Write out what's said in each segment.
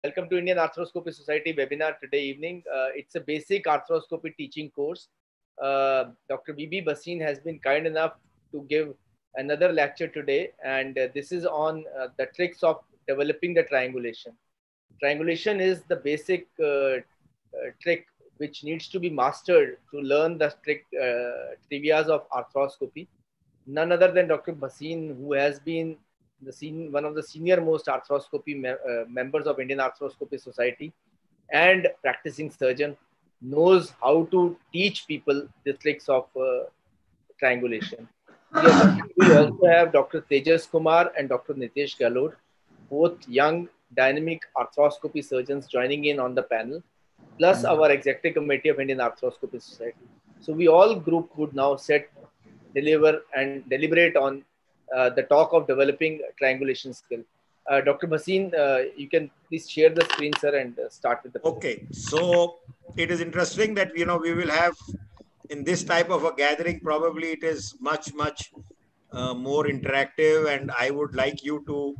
Welcome to Indian Arthroscopy Society webinar today evening. It's a basic arthroscopy teaching course. Dr. Bibi Bhasin has been kind enough to give another lecture today, and this is on the tricks of developing the triangulation. Triangulation is the basic trick which needs to be mastered to learn the strict trivias of arthroscopy. None other than Dr. Bhasin, who has been one of the senior most arthroscopy members of Indian Arthroscopy Society and practicing surgeon, knows how to teach people the tricks of triangulation. We also have Dr. Tejas Kumar and Dr. Nitesh Galod, both young, dynamic arthroscopy surgeons joining in on the panel, plus our executive committee of Indian Arthroscopy Society. So we all group would now deliver and deliberate on the talk of developing triangulation skill. Dr. Bhasin, you can please share the screen, sir, and start with the Okay, so it is interesting that, we will have in this type of a gathering, probably it is much more interactive, and I would like you to,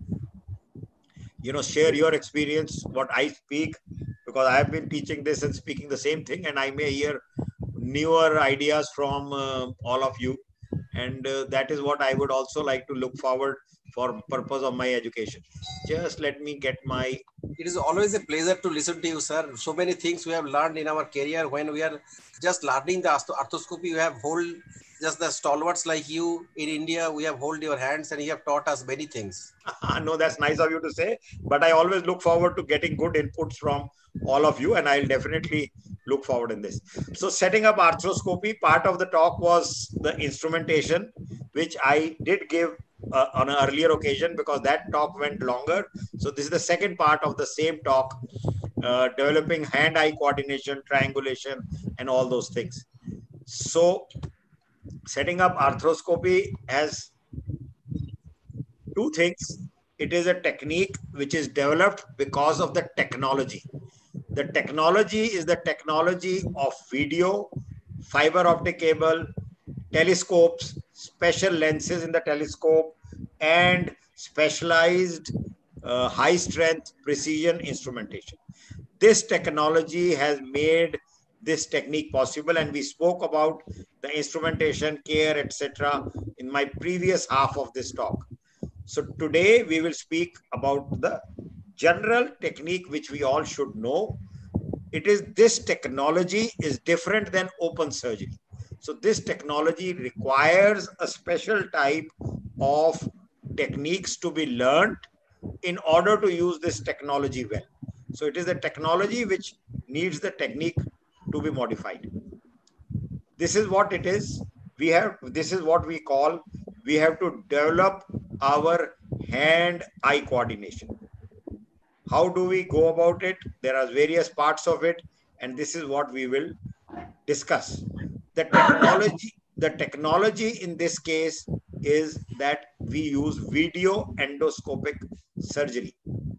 share your experience, what I speak, because I have been teaching this and speaking the same thing, and I may hear newer ideas from all of you. And that is what I would also like to look forward for purpose of my education. Just let me get my... It is always a pleasure to listen to you, sir. So many things we have learned in our career when we are just learning the arthroscopy. We have hold just the stalwarts like you in India. We have hold your hands and you have taught us many things. No, that's nice of you to say, but I always look forward to getting good inputs from all of you, and I'll definitely look forward in this. So setting up arthroscopy, part of the talk was the instrumentation, which I did give on an earlier occasion because that talk went longer. So this is the second part of the same talk, developing hand-eye coordination, triangulation, and all those things. So setting up arthroscopy has two things. It is a technique which is developed because of the technology. The technology is the technology of video, fiber optic cable, telescopes, special lenses in the telescope, and specialized high strength precision instrumentation. This technology has made this technique possible, and we spoke about the instrumentation, care, etc. in my previous half of this talk. So today we will speak about the general technique which we all should know. It is this technology is different than open surgery. So this technology requires a special type of techniques to be learned in order to use this technology well. So it is a technology which needs the technique to be modified. This is what it is. This is what we call, we have to develop our hand-eye coordination. How do we go about it? There are various parts of it, and this is what we will discuss. The technology in this case is that we use video endoscopic surgery.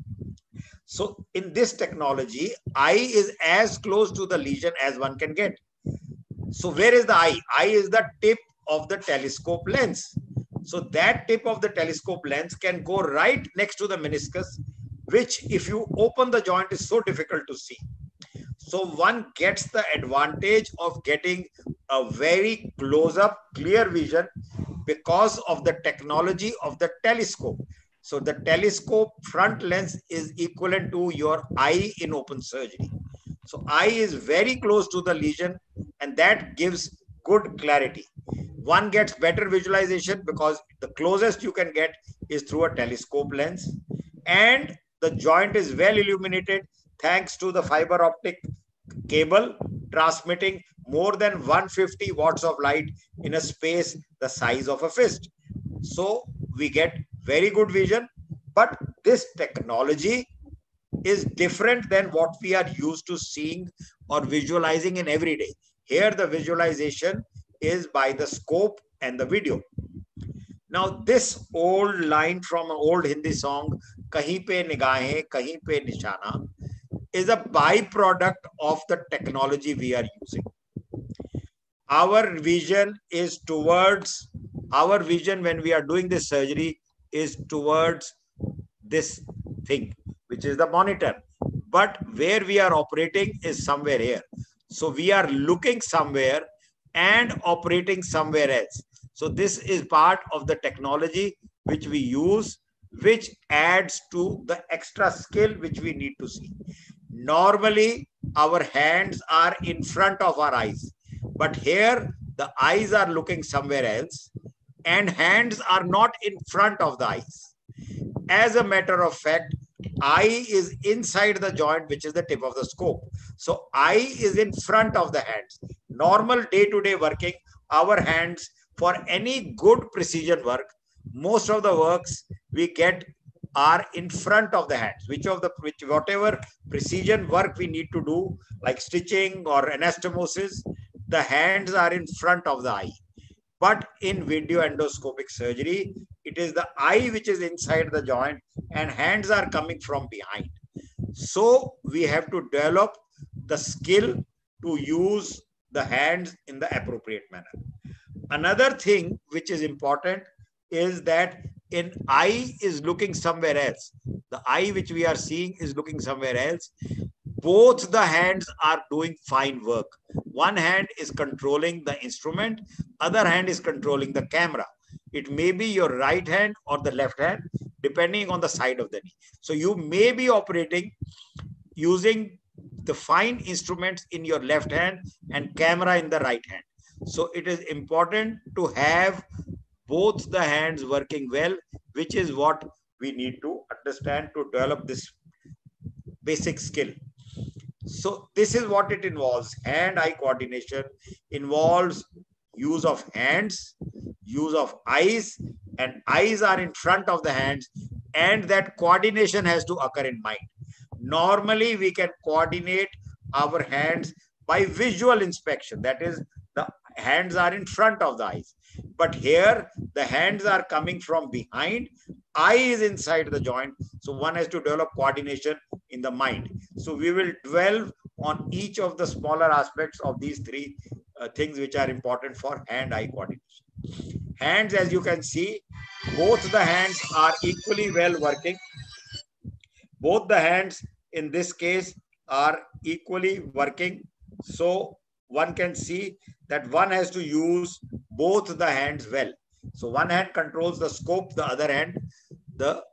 So in this technology, eye is as close to the lesion as one can get. So where is the eye? Eye is the tip of the telescope lens. So that tip of the telescope lens can go right next to the meniscus, which if you open the joint is so difficult to see. So one gets the advantage of getting a very close-up, clear vision because of the technology of the telescope. So the telescope front lens is equivalent to your eye in open surgery. So eye is very close to the lesion, and that gives good clarity. One gets better visualization because the closest you can get is through a telescope lens, and the joint is well illuminated thanks to the fiber optic cable transmitting more than 150 watts of light in a space the size of a fist. So we get very good vision, but this technology is different than what we are used to seeing or visualizing in every day. Here the visualization is by the scope and the video. Now this old line from an old Hindi song, Kahin pe nigahein, kahin pe nishana, is a byproduct of the technology we are using. Our vision is towards, our vision when we are doing this surgery is towards this thing, which is the monitor. but where we are operating is somewhere here. So we are looking somewhere and operating somewhere else. So this is part of the technology which we use, which adds to the extra skill which we need to see. Normally, our hands are in front of our eyes, but here the eyes are looking somewhere else and hands are not in front of the eyes. As a matter of fact, eye is inside the joint, which is the tip of the scope. So eye is in front of the hands. Normal day-to-day working, our hands, for any good precision work, most of the works we get are in front of the hands. Whatever precision work we need to do, like stitching or anastomosis, the hands are in front of the eye. But in video endoscopic surgery, it is the eye which is inside the joint and hands are coming from behind. So we have to develop the skill to use the hands in the appropriate manner. Another thing which is important is that an eye is looking somewhere else. The eye which we are seeing is looking somewhere else. Both the hands are doing fine work. One hand is controlling the instrument, other hand is controlling the camera. It may be your right hand or the left hand, depending on the side of the knee. So you may be operating using the fine instruments in your left hand and camera in the right hand. So it is important to have both the hands working well, which is what we need to understand to develop this basic skill. So this is what it involves. Hand-eye coordination involves use of hands, use of eyes, and eyes are in front of the hands, and that coordination has to occur in mind. Normally, we can coordinate our hands by visual inspection. That is, the hands are in front of the eyes. But here, the hands are coming from behind, eye is inside the joint. So one has to develop coordination in the mind. So we will dwell on each of the smaller aspects of these three things which are important for hand-eye coordination. Hands, as you can see, both the hands are equally well working. Both the hands in this case are equally working. So one can see that one has to use both the hands well. So one hand controls the scope, the other hand the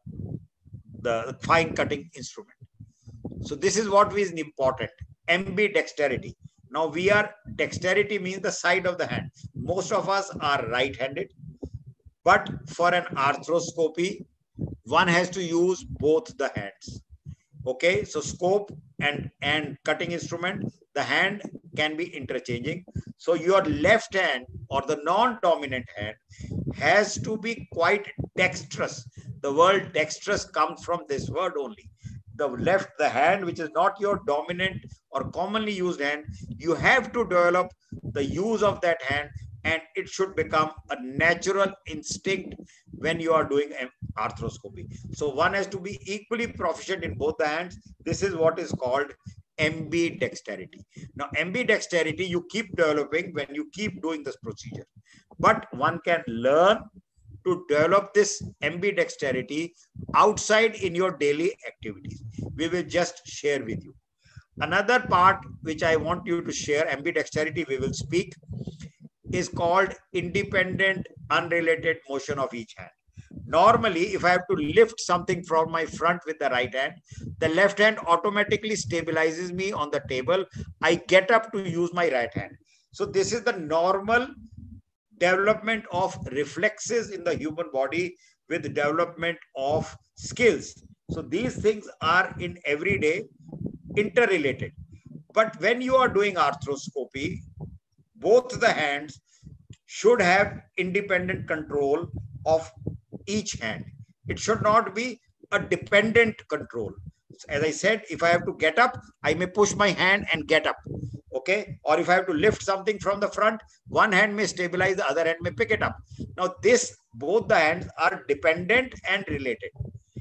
fine cutting instrument. So this is what is important, ambidexterity. Now dexterity means the side of the hand. Most of us are right-handed, but for an arthroscopy, one has to use both the hands. Okay, so scope and cutting instrument, the hand can be interchanging. So your left hand or the non-dominant hand has to be quite dexterous. The word dexterous comes from this word only. The hand which is not your dominant or commonly used hand, you have to develop the use of that hand, and it should become a natural instinct when you are doing an arthroscopy. So one has to be equally proficient in both the hands. This is what is called ambidexterity. Now, ambidexterity you keep developing when you keep doing this procedure. But one can learn to develop this ambidexterity outside in your daily activities. We will just share with you. Another part which I want you to share, ambidexterity we will speak, is called independent unrelated motion of each hand. Normally, if I have to lift something from my front with the right hand, the left hand automatically stabilizes me on the table. I get up to use my right hand. So this is the normal development of reflexes in the human body with the development of skills. So these things are in everyday interrelated. But when you are doing arthroscopy, both the hands should have independent control of each hand. It should not be a dependent control. As I said, if I have to get up, I may push my hand and get up. Okay. Or if I have to lift something from the front, one hand may stabilize, the other hand may pick it up. Now both the hands are dependent and related.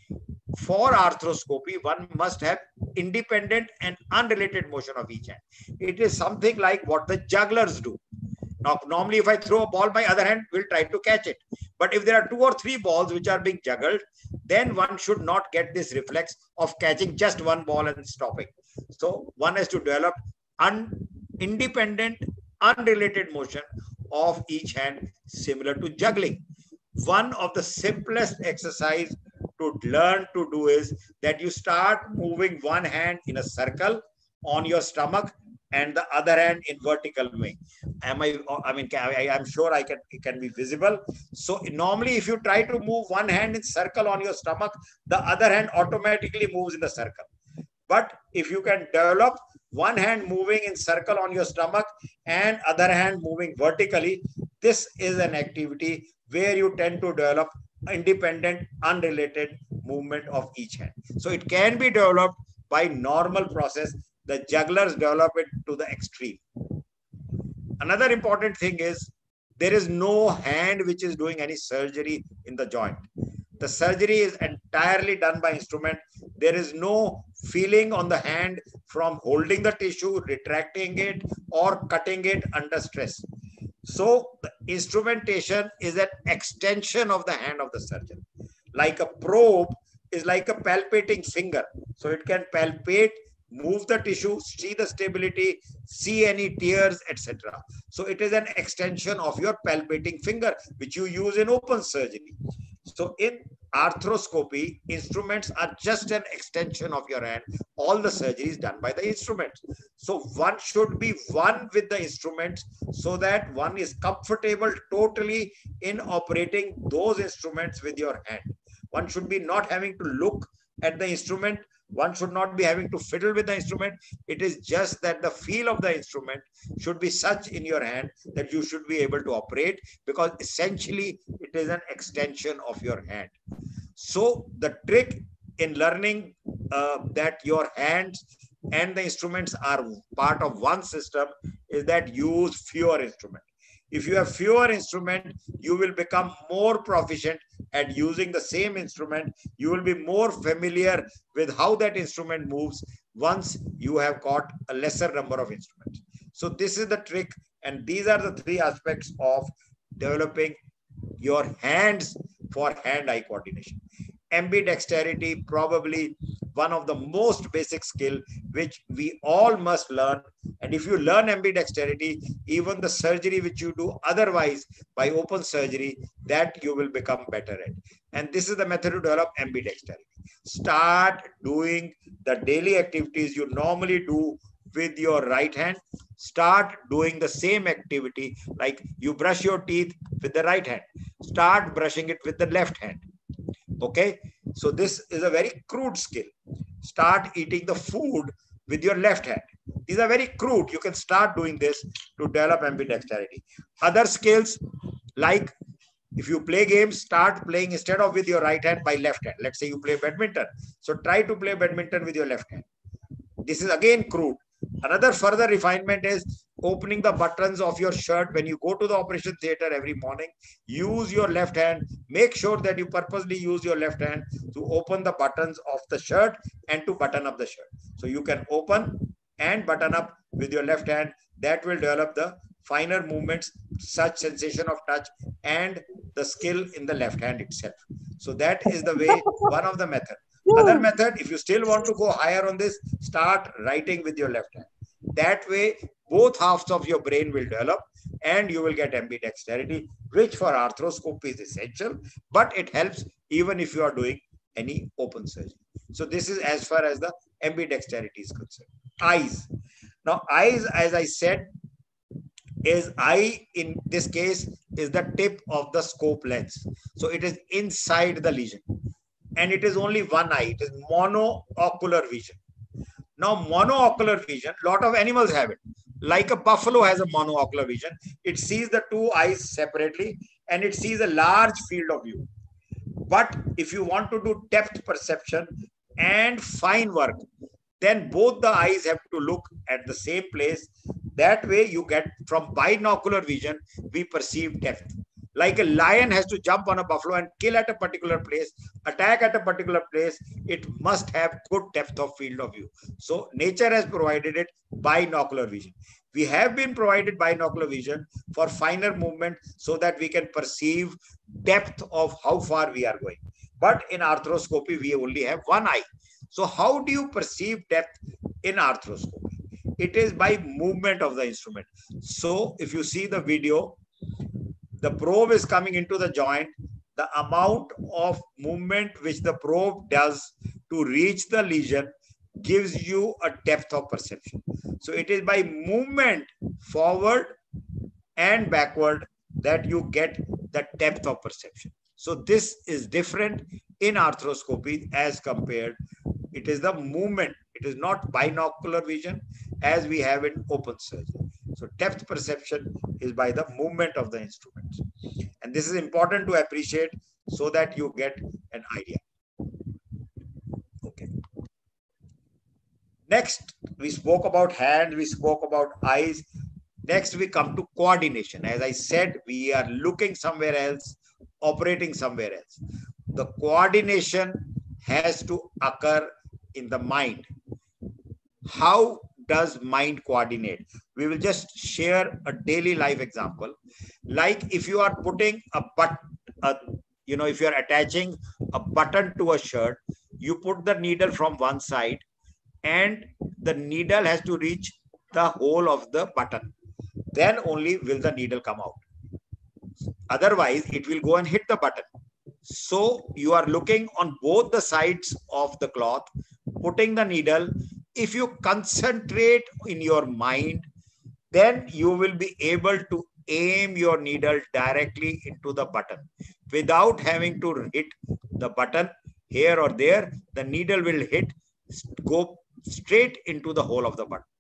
For arthroscopy, one must have independent and unrelated motion of each hand. It is something like what the jugglers do. Now, normally if I throw a ball, my other hand will try to catch it. But if there are 2 or 3 balls which are being juggled, then one should not get this reflex of catching just one ball and stopping. So one has to develop independent, unrelated motion of each hand, similar to juggling. One of the simplest exercise to learn to do is that you start moving one hand in a circle on your stomach and the other hand in vertical way. I'm sure it can be visible. So normally if you try to move one hand in circle on your stomach, the other hand automatically moves in the circle. But if you can develop one hand moving in circle on your stomach and other hand moving vertically, this is an activity where you tend to develop independent, unrelated movement of each hand. So it can be developed by normal process. The jugglers develop it to the extreme. Another important thing is there is no hand which is doing any surgery in the joint. The surgery is entirely done by instrument. There is no feeling on the hand from holding the tissue, retracting it, or cutting it under stress. So the instrumentation is an extension of the hand of the surgeon. Like a probe is like a palpating finger. So it can palpate, move the tissue, see the stability, see any tears, etc. So it is an extension of your palpating finger, which you use in open surgery. So in arthroscopy, instruments are just an extension of your hand. All the surgery is done by the instruments. So one should be one with the instruments so that one is comfortable totally in operating those instruments with your hand. One should be not having to look at the instrument. One should not be having to fiddle with the instrument. It is just that the feel of the instrument should be such in your hand that you should be able to operate, because essentially it is an extension of your hand. So the trick in learning that your hands and the instruments are part of one system is that use fewer instruments. If you have fewer instruments, you will become more proficient at using the same instrument. You will be more familiar with how that instrument moves once you have got a lesser number of instruments. So this is the trick, and these are the 3 aspects of developing your hands for hand-eye coordination. Ambidexterity, probably one of the most basic skill which we all must learn. And if you learn ambidexterity, even the surgery which you do otherwise by open surgery, that you will become better at. And this is the method to develop ambidexterity. Start doing the daily activities you normally do with your right hand. Start doing the same activity, like you brush your teeth with the right hand. Start brushing it with the left hand. Okay, so this is a very crude skill. Start eating the food with your left hand. These are very crude. You can start doing this to develop ambidexterity. Other skills, like if you play games, start playing instead of with your right hand by left hand. Let's say you play badminton. So try to play badminton with your left hand. This is again crude. Another further refinement is opening the buttons of your shirt when you go to the operation theater every morning. Use your left hand. Make sure that you purposely use your left hand to open the buttons of the shirt and to button up the shirt. So you can open and button up with your left hand. That will develop the finer movements, such sensation of touch, and the skill in the left hand itself. So that is the way, one of the method. Other method, if you still want to go higher on this, start writing with your left hand. That way, both halves of your brain will develop and you will get ambidexterity, which for arthroscopy is essential, but it helps even if you are doing any open surgery. So this is as far as the ambidexterity is concerned. Eyes. Now, eyes, as I said, is eye in this case is the tip of the scope lens. So it is inside the lesion. And it is only one eye. It is monoocular vision. Now, monoocular vision, a lot of animals have it. Like a buffalo has a monoocular vision. It sees the 2 eyes separately and it sees a large field of view. But if you want to do depth perception and fine work, then both the eyes have to look at the same place. That way you get, from binocular vision, we perceive depth. Like a lion has to jump on a buffalo and kill at a particular place, attack at a particular place, it must have good depth of field of view. So nature has provided it binocular vision. We have been provided binocular vision for finer movement so that we can perceive depth of how far we are going. But in arthroscopy, we only have one eye. So how do you perceive depth in arthroscopy? It is by movement of the instrument. So if you see the video, the probe is coming into the joint. The amount of movement which the probe does to reach the lesion gives you a depth of perception. So it is by movement forward and backward that you get the depth of perception. So this is different in arthroscopy as compared. It is the movement. It is not binocular vision as we have in open surgery. So depth perception is by the movement of the instruments. And this is important to appreciate so that you get an idea. Okay. Next, we spoke about hands, we spoke about eyes. Next, we come to coordination. As I said, we are looking somewhere else, operating somewhere else. The coordination has to occur in the mind. How does mind coordinate? We will just share a daily life example. Like if you are putting if you are attaching a button to a shirt, you put the needle from one side and the needle has to reach the hole of the button. Then only will the needle come out. Otherwise, it will go and hit the button. So you are looking on both the sides of the cloth, putting the needle. If you concentrate in your mind, then you will be able to aim your needle directly into the button without having to hit the button here or there. The needle will go straight into the hole of the button.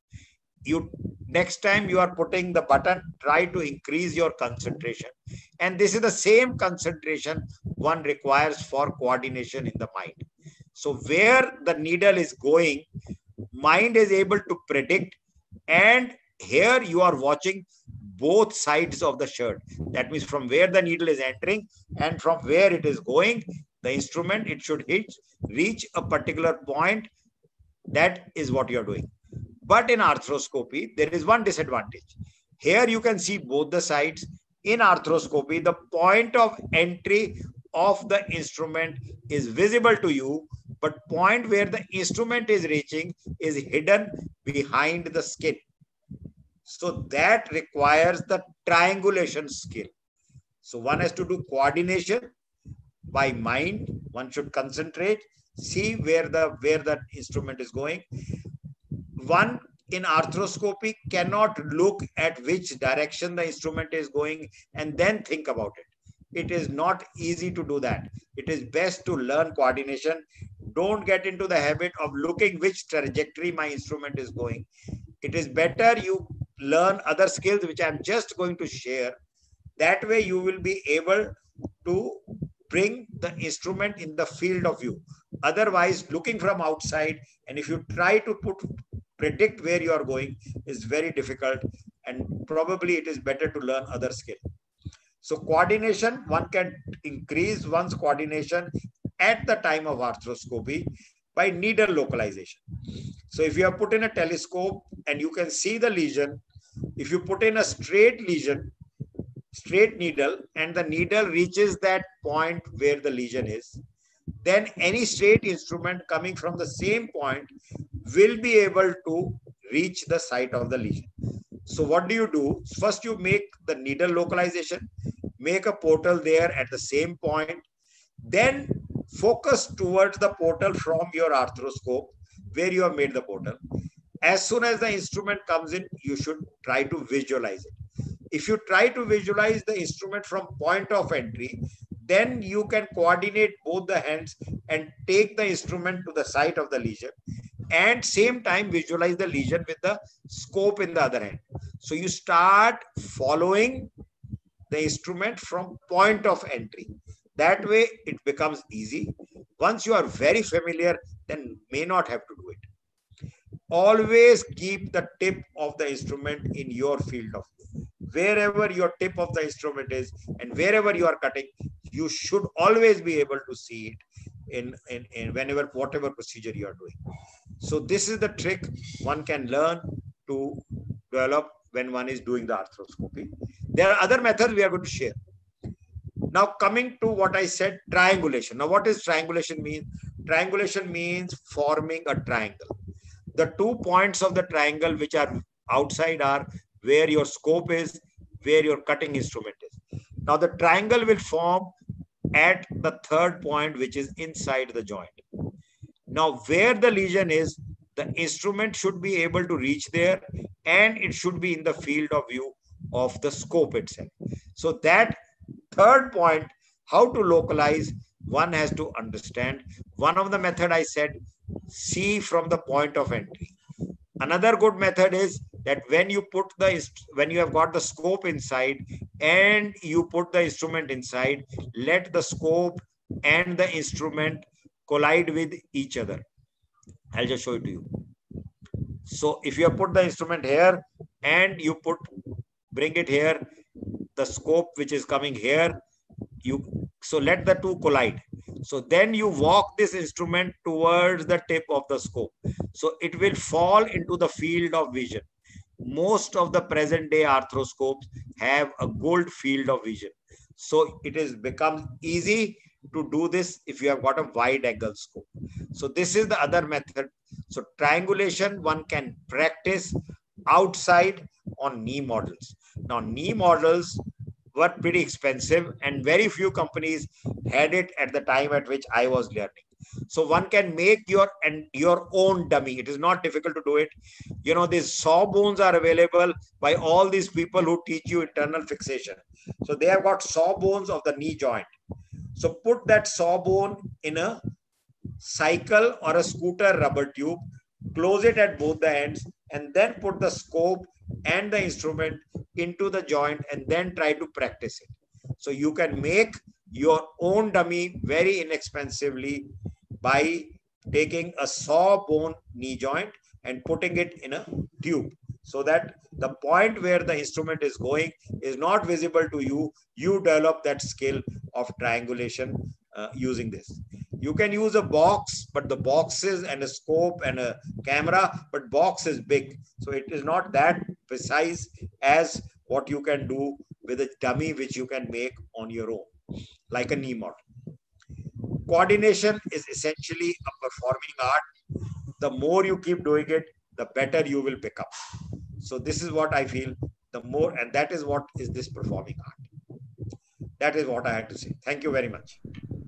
Next time you are putting the button, try to increase your concentration. And this is the same concentration one requires for coordination in the mind. So where the needle is going, mind is able to predict, and here you are watching both sides of the shirt. That means from where the needle is entering and from where it is going, the instrument, it should reach a particular point. That is what you are doing. But in arthroscopy, there is one disadvantage. Here you can see both the sides. In arthroscopy, the point of entry of the instrument is visible to you, but point where the instrument is reaching is hidden behind the skin. So that requires the triangulation skill. So one has to do coordination by mind. One should concentrate, see where the instrument is going. One in arthroscopy cannot look at which direction the instrument is going and then think about it. It is not easy to do that. It is best to learn coordination. Don't get into the habit of looking which trajectory my instrument is going. It is better you learn other skills, which I'm just going to share. That way you will be able to bring the instrument in the field of view. Otherwise, looking from outside, and if you try to predict where you are going, is very difficult, and probably it is better to learn other skill. So coordination, one can increase one's coordination at the time of arthroscopy by needle localization. So if you have put in a telescope and you can see the lesion, if you put in a straight lesion, straight needle, and the needle reaches that point where the lesion is, then any straight instrument coming from the same point will be able to reach the site of the lesion. So what do? First, you make the needle localization, make a portal there at the same point, then focus towards the portal from your arthroscope where you have made the portal. As soon as the instrument comes in, you should try to visualize it. If you try to visualize the instrument from point of entry, then you can coordinate both the hands and take the instrument to the site of the lesion, and same time visualize the lesion with the scope in the other hand. So you start following the instrument from point of entry. That way it becomes easy. Once you are very familiar, then may not have to do it. Always keep the tip of the instrument in your field of view. wherever your tip of the instrument is and wherever you are cutting, you should always be able to see it in whenever, whatever procedure you are doing. So this is the trick one can learn to develop when one is doing the arthroscopy. There are other methods we are going to share. Now coming to what I said, triangulation. Now what does triangulation mean? Triangulation means forming a triangle. The 2 points of the triangle which are outside are where your scope is, where your cutting instrument is. Now the triangle will form at the 3rd point, which is inside the joint. Now where the lesion is, the instrument should be able to reach there, and it should be in the field of view of the scope itself. So that 3rd point, how to localize, one has to understand. One of the method I said, see from the point of entry. Another good method is that when you have got the scope inside and you put the instrument inside, let the scope and the instrument collide with each other. I'll just show it to you. So if you have put the instrument here and you bring it here, the scope which is coming here, so let the two collide. So then you walk this instrument towards the tip of the scope. So it will fall into the field of vision. Most of the present day arthroscopes have a gold field of vision. So it has become easy to do this if you have got a wide angle scope. So this is the other method. So triangulation one can practice outside on knee models. Now knee models were pretty expensive and very few companies had it at the time at which I was learning. So one can make your own dummy. It is not difficult to do it. You know, these sawbones are available by all these people who teach you internal fixation. So they have got sawbones of the knee joint. So put that sawbone in a cycle or a scooter rubber tube, close it at both the ends, and then put the scope and the instrument into the joint and then try to practice it. So you can make your own dummy very inexpensively by taking a sawbone knee joint and putting it in a tube, so that the point where the instrument is going is not visible to you. You develop that skill of triangulation using this. You can use a box, but the boxes and a scope and a camera, but box is big. So it is not that precise as what you can do with a dummy which you can make on your own, like a knee model. Coordination is essentially a performing art. The more you keep doing it, the better you will pick up. So this is what I feel, the more, and that is what is this performing art. That is what I had to say. Thank you very much.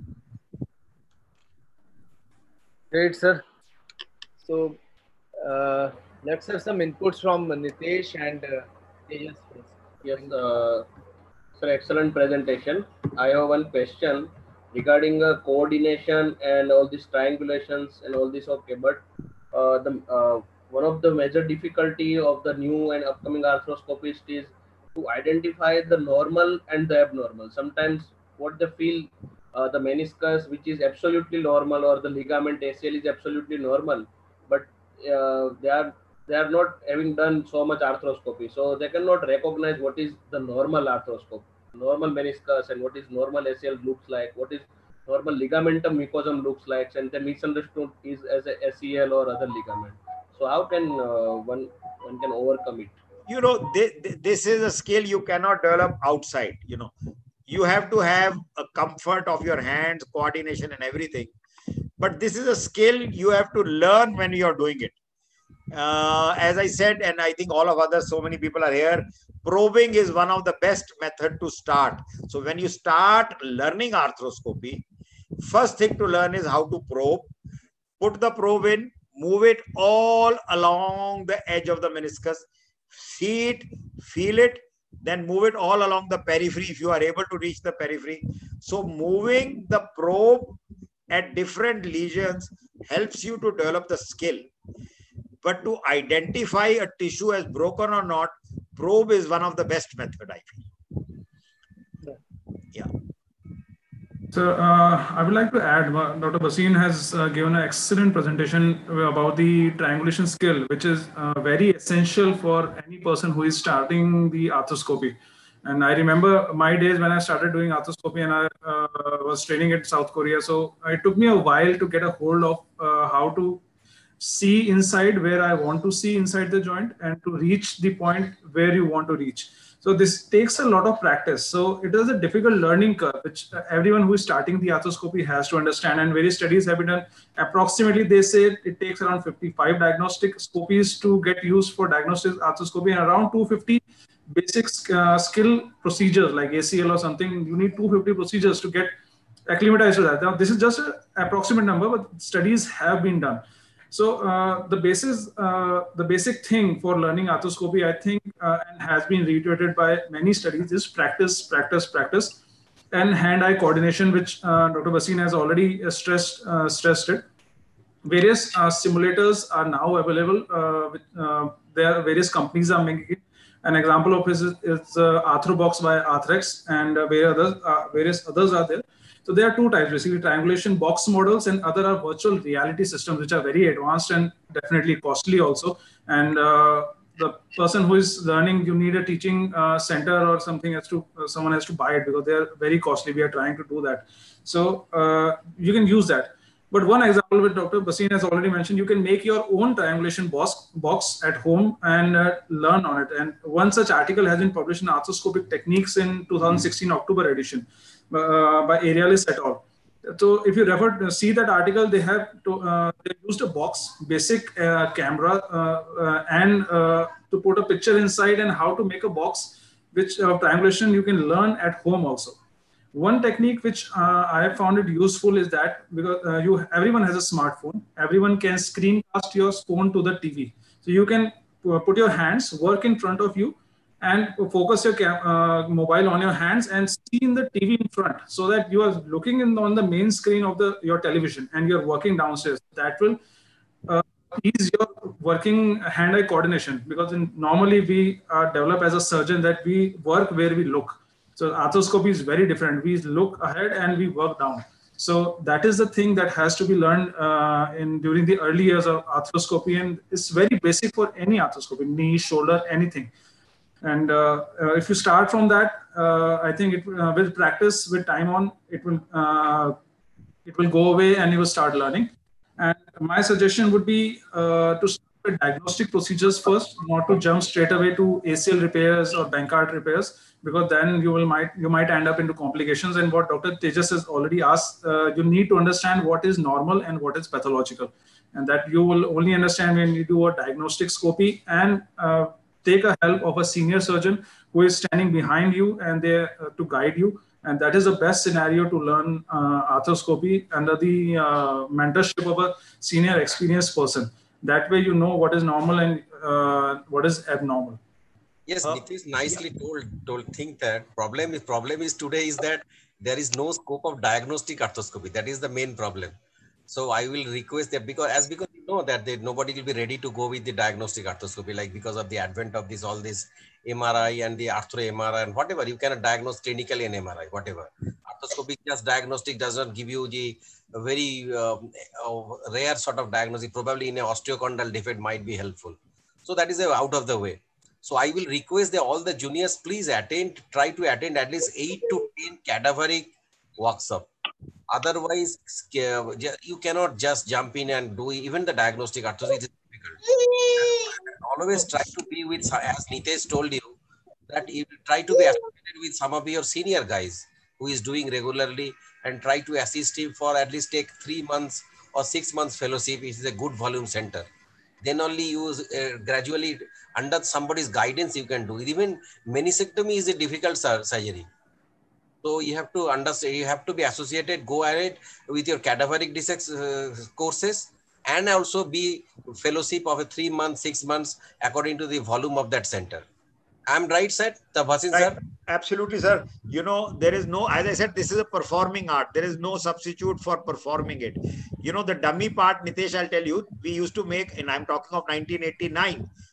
Great, sir. So let's have some inputs from Nitesh and Tejas. Yes, sir, excellent presentation. I have one question regarding coordination and all these triangulations and all this. Okay, but one of the major difficulty of the new and upcoming arthroscopist is to identify the normal and the abnormal. Sometimes what they feel, the meniscus which is absolutely normal or the ligament ACL is absolutely normal, but they are not having done so much arthroscopy, so they cannot recognize what is the normal arthroscope, normal meniscus, and what is normal ACL looks like, what is normal ligamentum mucosum looks like, and they misunderstood is as a ACL or other ligament. So how can one can overcome it? You know, this is a skill you cannot develop outside. You know, you have to have a comfort of your hands, coordination and everything. But this is a skill you have to learn when you are doing it. As I said, and I think all of others, so many people are here, probing is one of the best method to start. So when you start learning arthroscopy, first thing to learn is how to probe. Put the probe in, move it all along the edge of the meniscus, see it, feel it, then move it all along the periphery if you are able to reach the periphery. So moving the probe at different lesions helps you to develop the skill. But to identify a tissue as broken or not, probe is one of the best method, I feel. Yeah. So I would like to add, Dr. Bhasin has given an excellent presentation about the triangulation skill, which is very essential for any person who is starting the arthroscopy. And I remember my days when I started doing arthroscopy and I was training in South Korea. So it took me a while to get a hold of how to see inside where I want to see inside the joint and to reach the point where you want to reach. So this takes a lot of practice. So it is a difficult learning curve, which everyone who is starting the arthroscopy has to understand. And various studies have been done. Approximately, they say it takes around 55 diagnostic scopies to get used for diagnostic arthroscopy, and around 250 basic skill procedures like ACL or something. You need 250 procedures to get acclimatized to that. Now, this is just an approximate number, but studies have been done. So the basic thing for learning arthroscopy, I think, and has been reiterated by many studies, is practice, practice, practice, and hand-eye coordination, which Dr. Bhasin has already stressed it. Various simulators are now available. There are various companies are making it. An example of this is Arthrobox by Arthrex, and various others are there. So there are two types, basically triangulation box models, and other are virtual reality systems, which are very advanced and definitely costly also. And the person who is learning, you need a teaching center or something someone has to buy it because they are very costly. We are trying to do that. So you can use that. But one example which Dr. Bhasin has already mentioned, you can make your own triangulation box at home and learn on it. And one such article has been published in Arthroscopic Techniques in 2016 October edition by Arialis et al. So if you see that article, they have they used a box, basic camera, and to put a picture inside, and how to make a box, which triangulation you can learn at home also. One technique which I have found it useful is that because everyone has a smartphone, everyone can screencast your phone to the TV. So you can put your hands, work in front of you, and focus your mobile on your hands and see in the TV in front, so that you are looking on the main screen of your television and you're working downstairs. That will ease your working hand-eye coordination, because normally we develop as a surgeon that we work where we look. So arthroscopy is very different. We look ahead and we work down. So that is the thing that has to be learned during the early years of arthroscopy, and it's very basic for any arthroscopy, knee, shoulder, anything. And if you start from that, I think with practice, with time on, it will go away and you will start learning. And my suggestion would be to start with diagnostic procedures first, not to jump straight away to ACL repairs or Bankart repairs, because then you might end up into complications. And what Dr. Tejas has already asked, you need to understand what is normal and what is pathological, and that you will only understand when you do a diagnostic scopy and take a help of a senior surgeon who is standing behind you and there to guide you. And that is the best scenario to learn arthroscopy, under the mentorship of a senior experienced person. That way you know what is normal and what is abnormal. Yes, Nitish nicely told. Think that problem is today is that there is no scope of diagnostic arthroscopy. That is the main problem. So I will request that, because you know that nobody will be ready to go with the diagnostic arthroscopy, like because of the advent of all this MRI and the arthro MRI and whatever. You cannot diagnose clinically in MRI, whatever. Arthroscopy just diagnostic does not give you the very rare sort of diagnosis. Probably in an osteochondral defect might be helpful. So that is out of the way. So I will request that all the juniors please try to attend at least 8 to 10 cadaveric workshop. Otherwise, you cannot just jump in and do even the diagnostic arthroscopy. It is difficult. Always try to be with, as Nitesh told you, that you try to be associated with some of your senior guys who is doing regularly, and try to assist him for at least take 3 months or 6 months fellowship. It is a good volume center. Then only you gradually, under somebody's guidance, you can do it. Even meniscectomy is a difficult surgery. So you have to understand, you have to be associated, go ahead with your cadaveric dissect courses, and also be fellowship of a 3 months, 6 months, according to the volume of that center. I'm right, sir? Bhasin, right. Sir? Absolutely, sir. You know, there is no, as I said, this is a performing art. There is no substitute for performing it. You know, the dummy part, Nitesh, I'll tell you, we used to make, and I'm talking of 1989,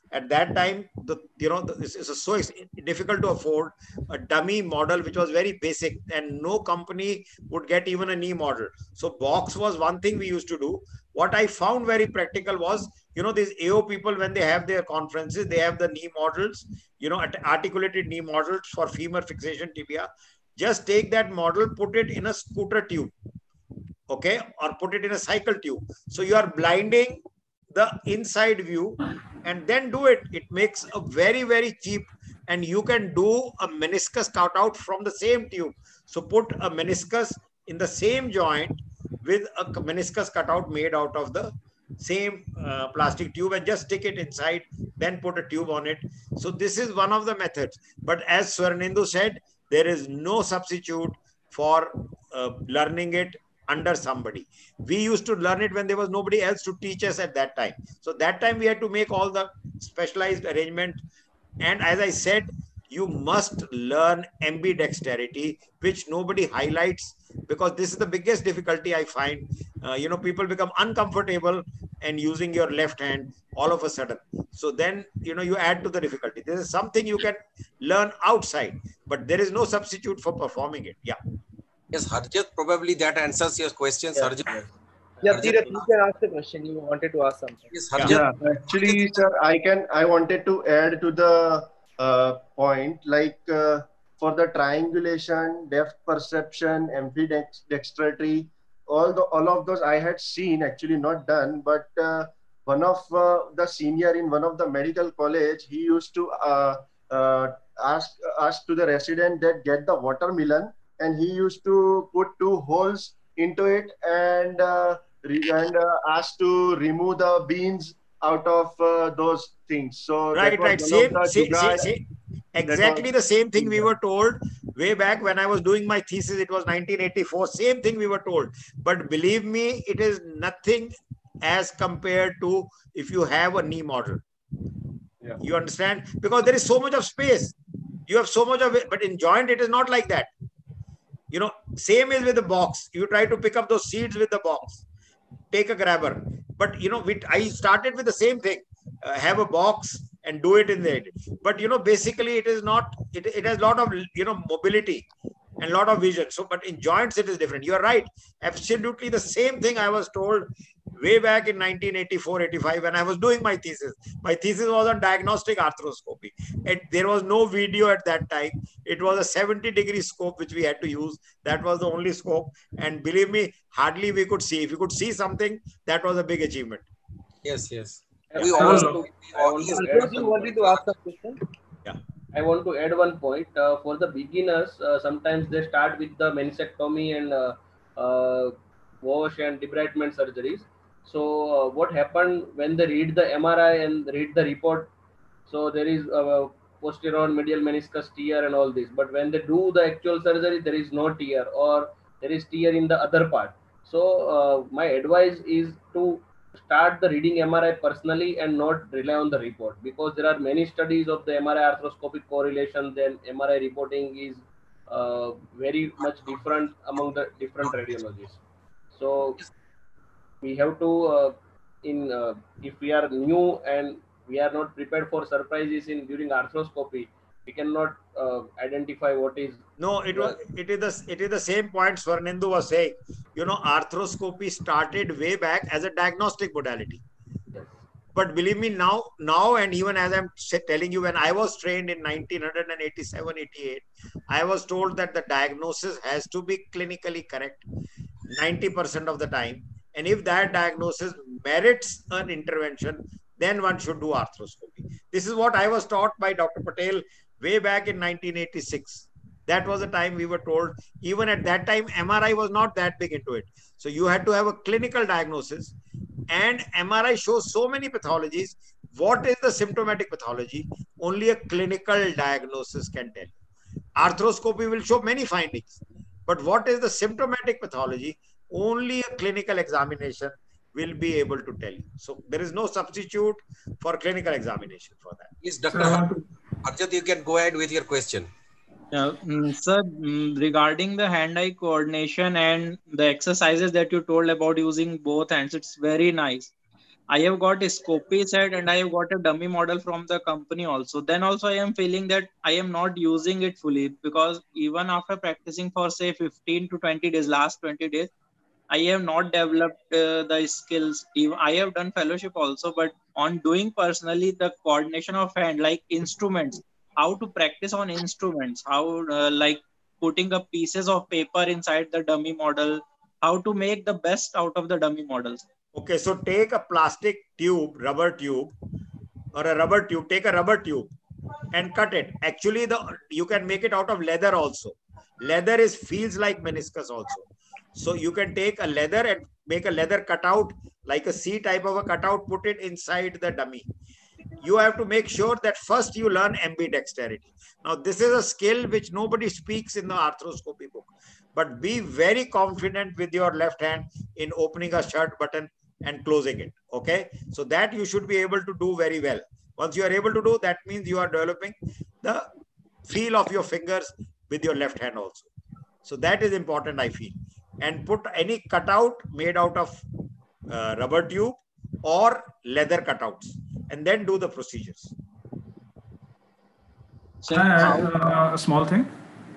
At that time, this is so difficult to afford a dummy model, which was very basic, and no company would get even a knee model. So box was one thing we used to do. What I found very practical was, these AO people, when they have their conferences, they have the knee models, articulated knee models for femur fixation tibia. Just take that model, put it in a scooter tube, okay, or put it in a cycle tube. So you are blinding the inside view and then do it. It makes a very, very cheap, and you can do a meniscus cutout from the same tube. So put a meniscus in the same joint with a meniscus cutout made out of the same plastic tube, and just stick it inside, then put a tube on it. So this is one of the methods. But as Swarnendu said, there is no substitute for learning it under somebody. We used to learn it when there was nobody else to teach us at that time. So that time we had to make all the specialized arrangement. And as I said, you must learn ambidexterity, which nobody highlights, because this is the biggest difficulty I find. People become uncomfortable and using your left hand all of a sudden. So then, you add to the difficulty. This is something you can learn outside, but there is no substitute for performing it. Yeah. Yes, Harjit, probably that answers your question, Harjit. Yeah, Tirath, you can ask the question. You wanted to ask something. Yes, Harjit. Yeah, actually, sir, I wanted to add to the point, like for the triangulation, depth perception, ambidexterity, all of those I had seen, actually not done, but one of the senior in one of the medical college, he used to ask to the resident that get the watermelon, and he used to put 2 holes into it and asked to remove the beans out of those things. So right. Exactly the same thing we were told way back when I was doing my thesis. It was 1984. Same thing we were told. But believe me, it is nothing as compared to if you have a knee model. Yeah. You understand? Because there is so much of space. You have so much of it. But in joint, it is not like that. Same is with the box. You try to pick up those seeds with the box. Take a grabber. But, I started with the same thing. Have a box and do it in there. But, basically it is not, it has a lot of, mobility and a lot of vision. So, but in joints, it is different. You're right. Absolutely the same thing I was told way back in 1984-85 when I was doing my thesis. My thesis was on diagnostic arthroscopy. There was no video at that time. It was a 70-degree scope which we had to use. That was the only scope. And believe me, hardly we could see. If you could see something, that was a big achievement. Yes, yes. You wanted to ask a question? Yeah. I want to add one point. For the beginners, sometimes they start with the meniscectomy and wash and debridement surgeries. So what happened when they read the MRI and read the report? So there is posterior medial meniscus tear and all this. But when they do the actual surgery, there is no tear, or there is tear in the other part. So my advice is to start the reading MRI personally and not rely on the report, because there are many studies of the MRI arthroscopic correlation. Then MRI reporting is very much different among the different radiologists. So we have to, if we are new and we are not prepared for surprises during arthroscopy, we cannot identify what is. No, it is the same point Swarnendu was saying. Arthroscopy started way back as a diagnostic modality. Yes. But believe me, now, and even as I'm telling you, when I was trained in 1987-88, I was told that the diagnosis has to be clinically correct 90% of the time. And if that diagnosis merits an intervention, then one should do arthroscopy. This is what I was taught by Dr. Patel way back in 1986. That was the time we were told. Even at that time, MRI was not that big into it. So you had to have a clinical diagnosis, and MRI shows so many pathologies. What is the symptomatic pathology? Only a clinical diagnosis can tell you. Arthroscopy will show many findings, but what is the symptomatic pathology? Only a clinical examination will be able to tell you. So there is no substitute for clinical examination for that. Yes, Dr. Harjit, you can go ahead with your question. Sir, regarding the hand-eye coordination and the exercises that you told about using both hands, it's very nice. I have got a Scopy set and I have got a dummy model from the company also. Then also I am feeling that I am not using it fully, because even after practicing for say 15 to 20 days, last 20 days, I have not developed the skills. Even I have done fellowship also, but on doing personally the coordination of hand, like instruments, how to practice on instruments, how like putting up pieces of paper inside the dummy model, how to make the best out of the dummy models. Okay, so take a plastic tube, rubber tube, or a rubber tube. Take a rubber tube and cut it. Actually, you can make it out of leather also. Leather feels like meniscus also. So you can take a leather and make a leather cutout, like a C type of a cutout, put it inside the dummy. You have to make sure that first you learn ambidexterity. Now, this is a skill which nobody speaks in the arthroscopy book, but be very confident with your left hand in opening a shirt button and closing it. Okay, so that you should be able to do very well. Once you are able to do, that means you are developing the feel of your fingers with your left hand also. So that is important, I feel. And put any cutout made out of rubber tube or leather cutouts, and then do the procedures. Can I add a small thing?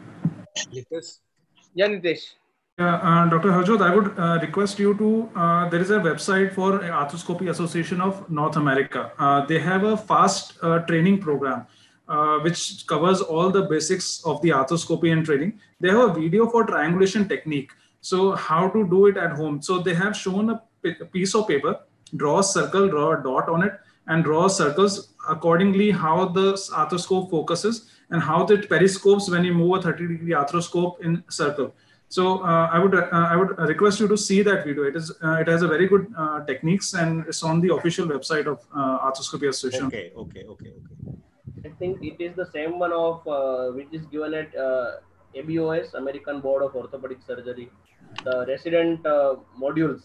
Yeah, Nitesh. Dr. Harjot, I would request you to, there is a website for Arthroscopy Association of North America. They have a fast training program, which covers all the basics of the arthroscopy and training. They have a video for triangulation technique. So how to do it at home. So they have shown a piece of paper, draw a circle, draw a dot on it, and draw circles accordingly how the arthroscope focuses and how it periscopes when you move a 30-degree arthroscope in circle. So I would request you to see that video. It has a very good techniques, and it's on the official website of Arthroscopy Association. Okay. I think it is the same one of which is given at ABOS, American Board of Orthopedic Surgery, the resident modules.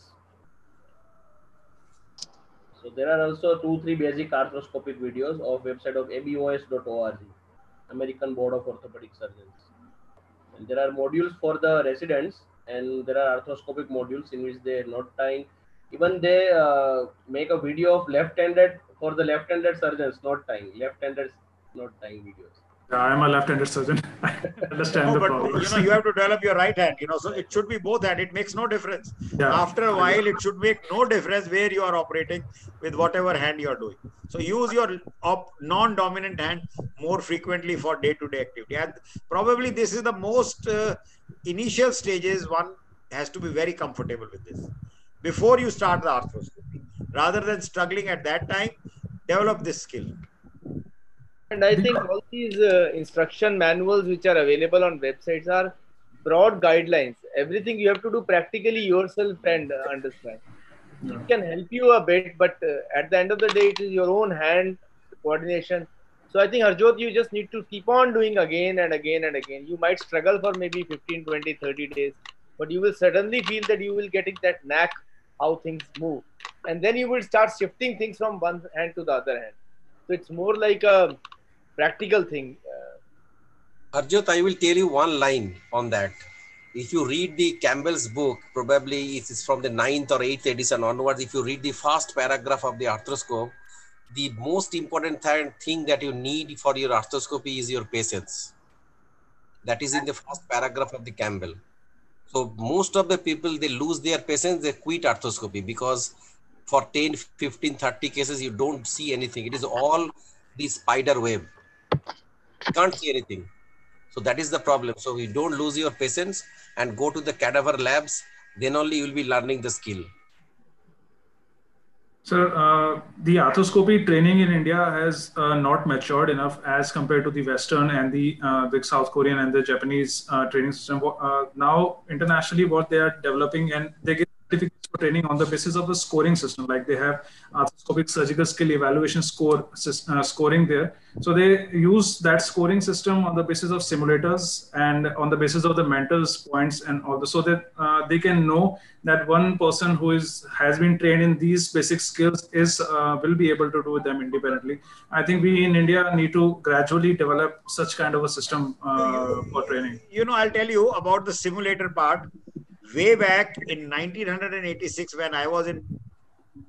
So there are also 2-3 basic arthroscopic videos of website of abos.org, American Board of Orthopedic Surgeons. And there are modules for the residents, and there are arthroscopic modules in which they are not tying. Even they make a video of left-handed for the left-handed surgeons not tying, left-handed not tying videos. Yeah, I'm a left-handed surgeon. I understand the problem. You have to develop your right hand, so it should be both hand. It makes no difference. Yeah. After a while, it should make no difference where you are operating with whatever hand you are doing. So use your non-dominant hand more frequently for day-to-day activity. And probably this is the most initial stages. One has to be very comfortable with this before you start the arthroscopy. Rather than struggling at that time, develop this skill. And I think all these instruction manuals which are available on websites are broad guidelines. Everything you have to do practically yourself and understand. It can help you a bit, but at the end of the day, it is your own hand coordination. So I think, Harjot, you just need to keep on doing again and again and again. You might struggle for maybe 15, 20, 30 days, but you will certainly feel that you will getting that knack how things move. And then you will start shifting things from one hand to the other hand. So it's more like a practical thing. Harjot, I will tell you one line on that. If you read the Campbell's book, probably it is from the 9th or 8th edition onwards, if you read the first paragraph of the arthroscope, the most important thing that you need for your arthroscopy is your patience. That is in the first paragraph of the Campbell. So most of the people, they lose their patience, they quit arthroscopy because for 10, 15, 30 cases, you don't see anything. It is all the spider web. You can't see anything. So that is the problem. So you don't lose your patience and go to the cadaver labs, then only you will be learning the skill. Sir, the arthroscopy training in India has not matured enough as compared to the Western and the South Korean and the Japanese training system. Now, internationally, what they are developing, and they give certificates for training on the basis of a scoring system. Like they have arthroscopic surgical skill evaluation scoring there. So they use that scoring system on the basis of simulators and on the basis of the mentors points and all the, so that they can know that one person who has been trained in these basic skills will be able to do them independently. I think we in India need to gradually develop such kind of a system for training. I'll tell you about the simulator part. Way back in 1986, when I was in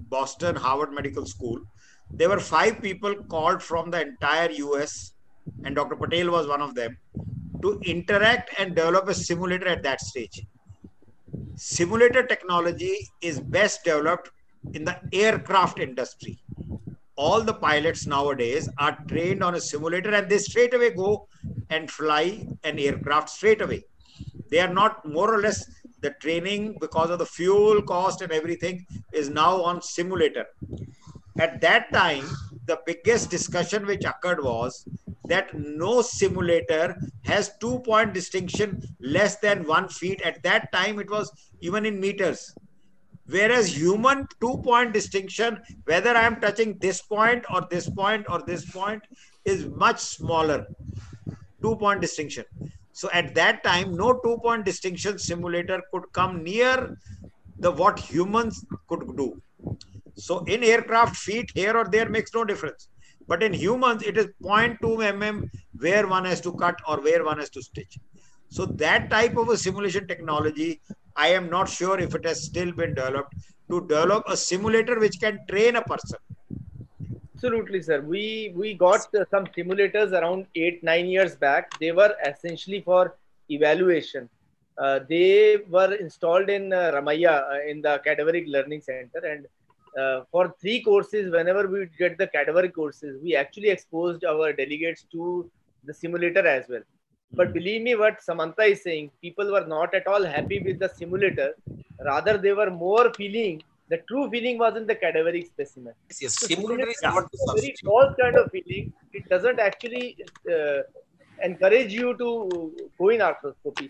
Boston, Harvard Medical School. There were 5 people called from the entire US, and Dr. Patel was one of them, to interact and develop a simulator at that stage. Simulator technology is best developed in the aircraft industry. All the pilots nowadays are trained on a simulator and they straight away go and fly an aircraft straight away. They are not, more or less, the training because of the fuel cost and everything is now on simulator. At that time, the biggest discussion which occurred was that no simulator has 2-point distinction less than 1 feet. At that time, it was even in meters. Whereas human 2-point distinction, whether I am touching this point or this point or this point, is much smaller. 2-point distinction. So at that time, no 2-point distinction simulator could come near the what humans could do. So in aircraft, feet here or there makes no difference. But in humans, it is 0.2 mm where one has to cut or where one has to stitch. So that type of a simulation technology, I am not sure if it has still been developed to develop a simulator which can train a person. Absolutely, sir. We got some simulators around 8-9 years back. They were essentially for evaluation. They were installed in Ramaiah in the cadaveric learning center, and for 3 courses, whenever we get the cadaveric courses, we actually exposed our delegates to the simulator as well. But believe me, what Samantha is saying, people were not at all happy with the simulator. Rather, they were more feeling, the true feeling was in the cadaveric specimen. Yes, So simulator is simulator not is the a very substitute. false kind of feeling. It doesn't actually encourage you to go in arthroscopy.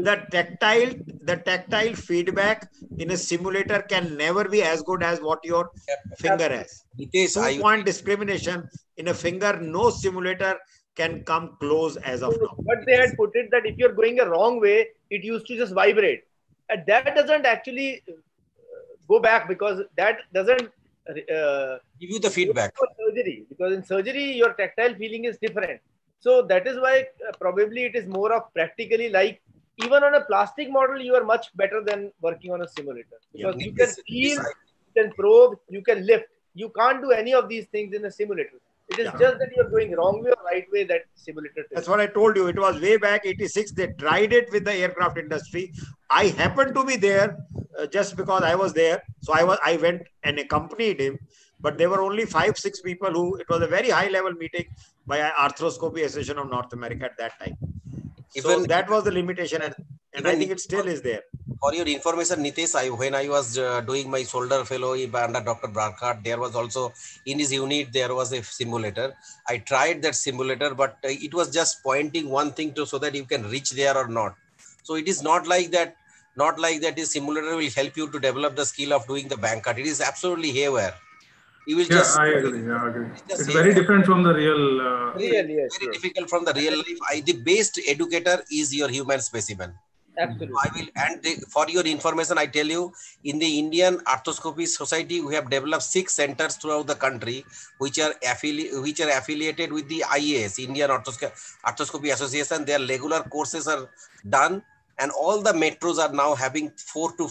The tactile feedback in a simulator can never be as good as what your finger has. Nitesh, 2-point discrimination in a finger, no simulator can come close as of now. But they had put it that if you're going a wrong way, it used to just vibrate. And that doesn't actually go back, because that doesn't give you the feedback. for surgery, because in surgery, your tactile feeling is different. So that is why probably it is more of practically like, even on a plastic model, you are much better than working on a simulator, because you can feel, you can probe, you can lift. You can't do any of these things in a simulator. It is just that you're going wrong way or right way that simulator. That's what I told you. It was way back 86. They tried it with the aircraft industry. I happened to be there just because I was there. So I went and accompanied him. But there were only 5-6 people who, it was a very high level meeting by Arthroscopy Association of North America at that time. So that was the limitation. And I think it still is there. For your information, Nitesh, when I was doing my shoulder fellow under Dr. Brarkart, there was also in his unit, there was a simulator. I tried that simulator, but it was just pointing one thing to so that you can reach there or not. So it is not like that. Not like that. This simulator will help you to develop the skill of doing the bank cut. It is absolutely haywire. You will just. I agree. Yeah, I agree. It's very different from the real. Yes, very difficult from the real life. The best educator is your human specimen. Absolutely. I will, and for your information, I tell you, in the Indian Arthroscopy Society, we have developed 6 centers throughout the country, which are affiliated with the IAS, Indian Arthroscopy Association. Their regular courses are done, and all the metros are now having 4 to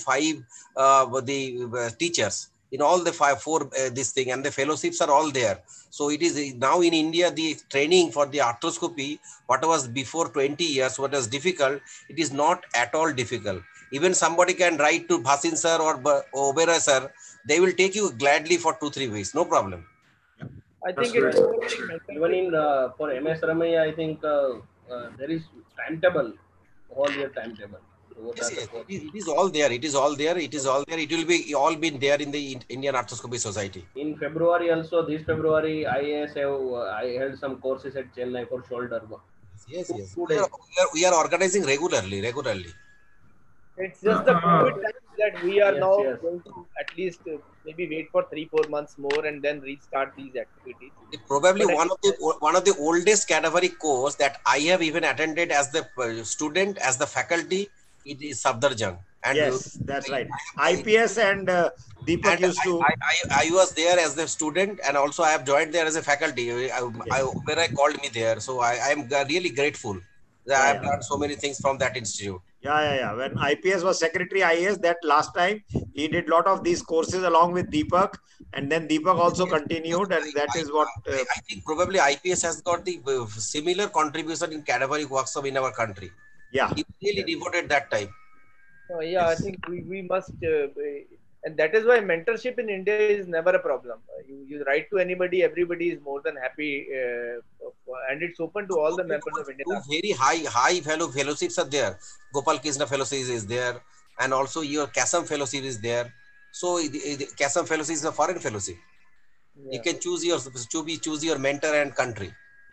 5 teachers in all the 4 this thing, and the fellowships are all there. So it is now in India, the training for the arthroscopy, what was before 20 years, what was difficult, it is not at all difficult. Even somebody can write to Bhasin sir or Obera sir, they will take you gladly for 2-3 weeks, no problem. I think That's it's Even in for MS Ramaiah, I think there is timetable, whole year timetable. Yes, it is all there. It is all there. It is all there. It will be all been there in the Indian Arthroscopy Society. In February also, this February, I held some courses at Chennai for shoulder work. Yes. We are organizing regularly. It's just the COVID time that we are now going to at least maybe wait for 3-4 months more and then restart these activities. It's probably one of the oldest cadaveric course that I have even attended as the student, as the faculty. It is Safdarjung. And yes, that's right. IPS and Deepak used to. I was there as the student, and also I have joined there as a faculty. Where I called me there, so I am really grateful that I have learned so many things from that institute. Yeah. When IPS was secretary IAS, that last time he did lot of these courses along with Deepak, and then Deepak also continued, and that is what. I think probably IPS has got the similar contribution in cadaveric workshop in our country. Yeah. He really devoted that time. Yeah, I think we must, and that is why mentorship in India is never a problem. You write to anybody, everybody is more than happy, and it's open to all the members of Indian Army. Very high fellowships are there. Gopal Krishna fellowship is there, and also your Kasam fellowship is there. So the Kasam fellowship is a foreign fellowship. Yeah. You can choose your mentor and country.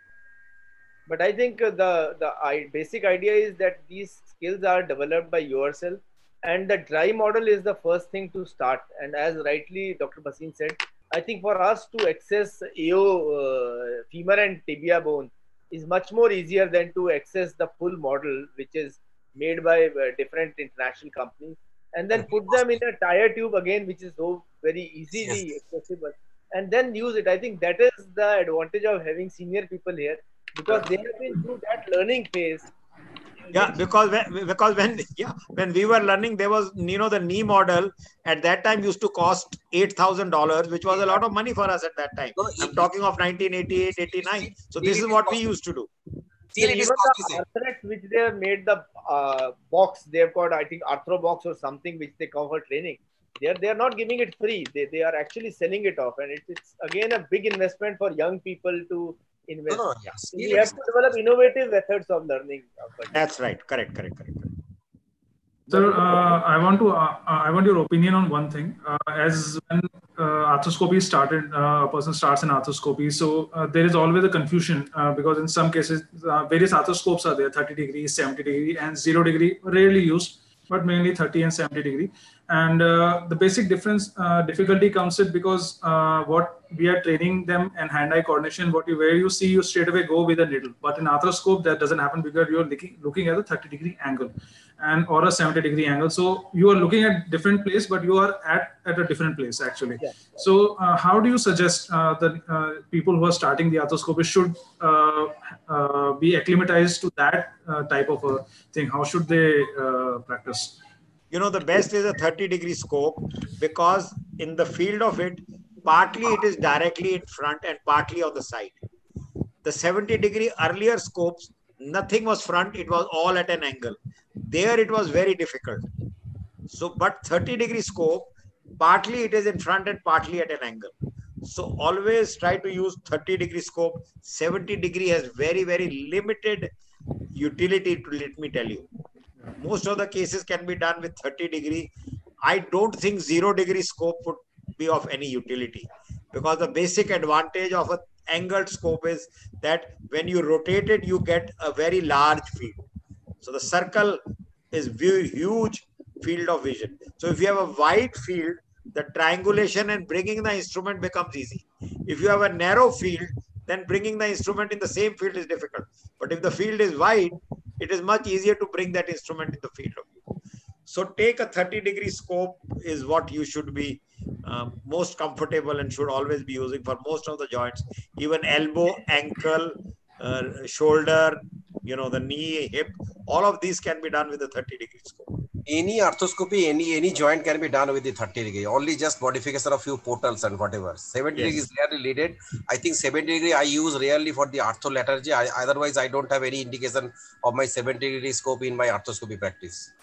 But I think the basic idea is that these skills are developed by yourself, and the dry model is the first thing to start. And as rightly Dr. Bhasin said, I think for us to access AO femur and tibia bone is much more easier than to access the full model, which is made by different international companies, and then put them in a tire tube again, which is so very easily accessible, and then use it. I think that is the advantage of having senior people here, because they have been through that learning phase. Yeah, because when we were learning, there was the knee model at that time used to cost $8,000, which was a lot of money for us at that time. I'm talking of 1988, 89. So this is what we used to do. Even the Arthrex, which they have made the box, they have got, I think, Arthro box or something, which they come for training. They are not giving it free. They are actually selling it off, and it's again a big investment for young people to invest. We have to develop innovative methods of learning. That's right. Correct. Sir, I want your opinion on one thing. As when arthroscopy started, a person starts in arthroscopy, so there is always a confusion because in some cases various arthroscopes are there: 30 degree, 70 degree, and 0 degree, rarely used, but mainly 30 and 70 degree. And the basic difficulty comes in because what we are training them and hand-eye coordination, where you see, you straight away go with a needle. But in arthroscope, that doesn't happen because you're looking at a 30 degree angle or a 70 degree angle. So you are looking at different place, but you are at a different place actually. Yeah. So how do you suggest that people who are starting the arthroscopy should be acclimatized to that type of a thing? How should they practice? The best is a 30 degree scope, because in the field of it, partly it is directly in front and partly on the side. The 70 degree earlier scopes, nothing was front, it was all at an angle. There it was very difficult. So, but 30 degree scope, partly it is in front and partly at an angle. So always try to use 30 degree scope. 70 degree has very, very limited utility, let me tell you. Most of the cases can be done with 30 degree. I don't think 0 degree scope would be of any utility, because the basic advantage of an angled scope is that when you rotate it, you get a very large field. So the circle is huge field of vision. So if you have a wide field, the triangulation and bringing the instrument becomes easy. If you have a narrow field, then bringing the instrument in the same field is difficult. But if the field is wide, it is much easier to bring that instrument in the field of view. So take a 30 degree scope is what you should be most comfortable and should always be using for most of the joints, even elbow, ankle, shoulder, the knee, hip, all of these can be done with a 30 degree scope. Any arthroscopy, any joint can be done with the 30 degree, only just modification of few portals and whatever. 70 degree is rarely needed. I think 70 degree I use rarely for the arthroletargy. Otherwise, I don't have any indication of my 70 degree scope in my arthroscopy practice.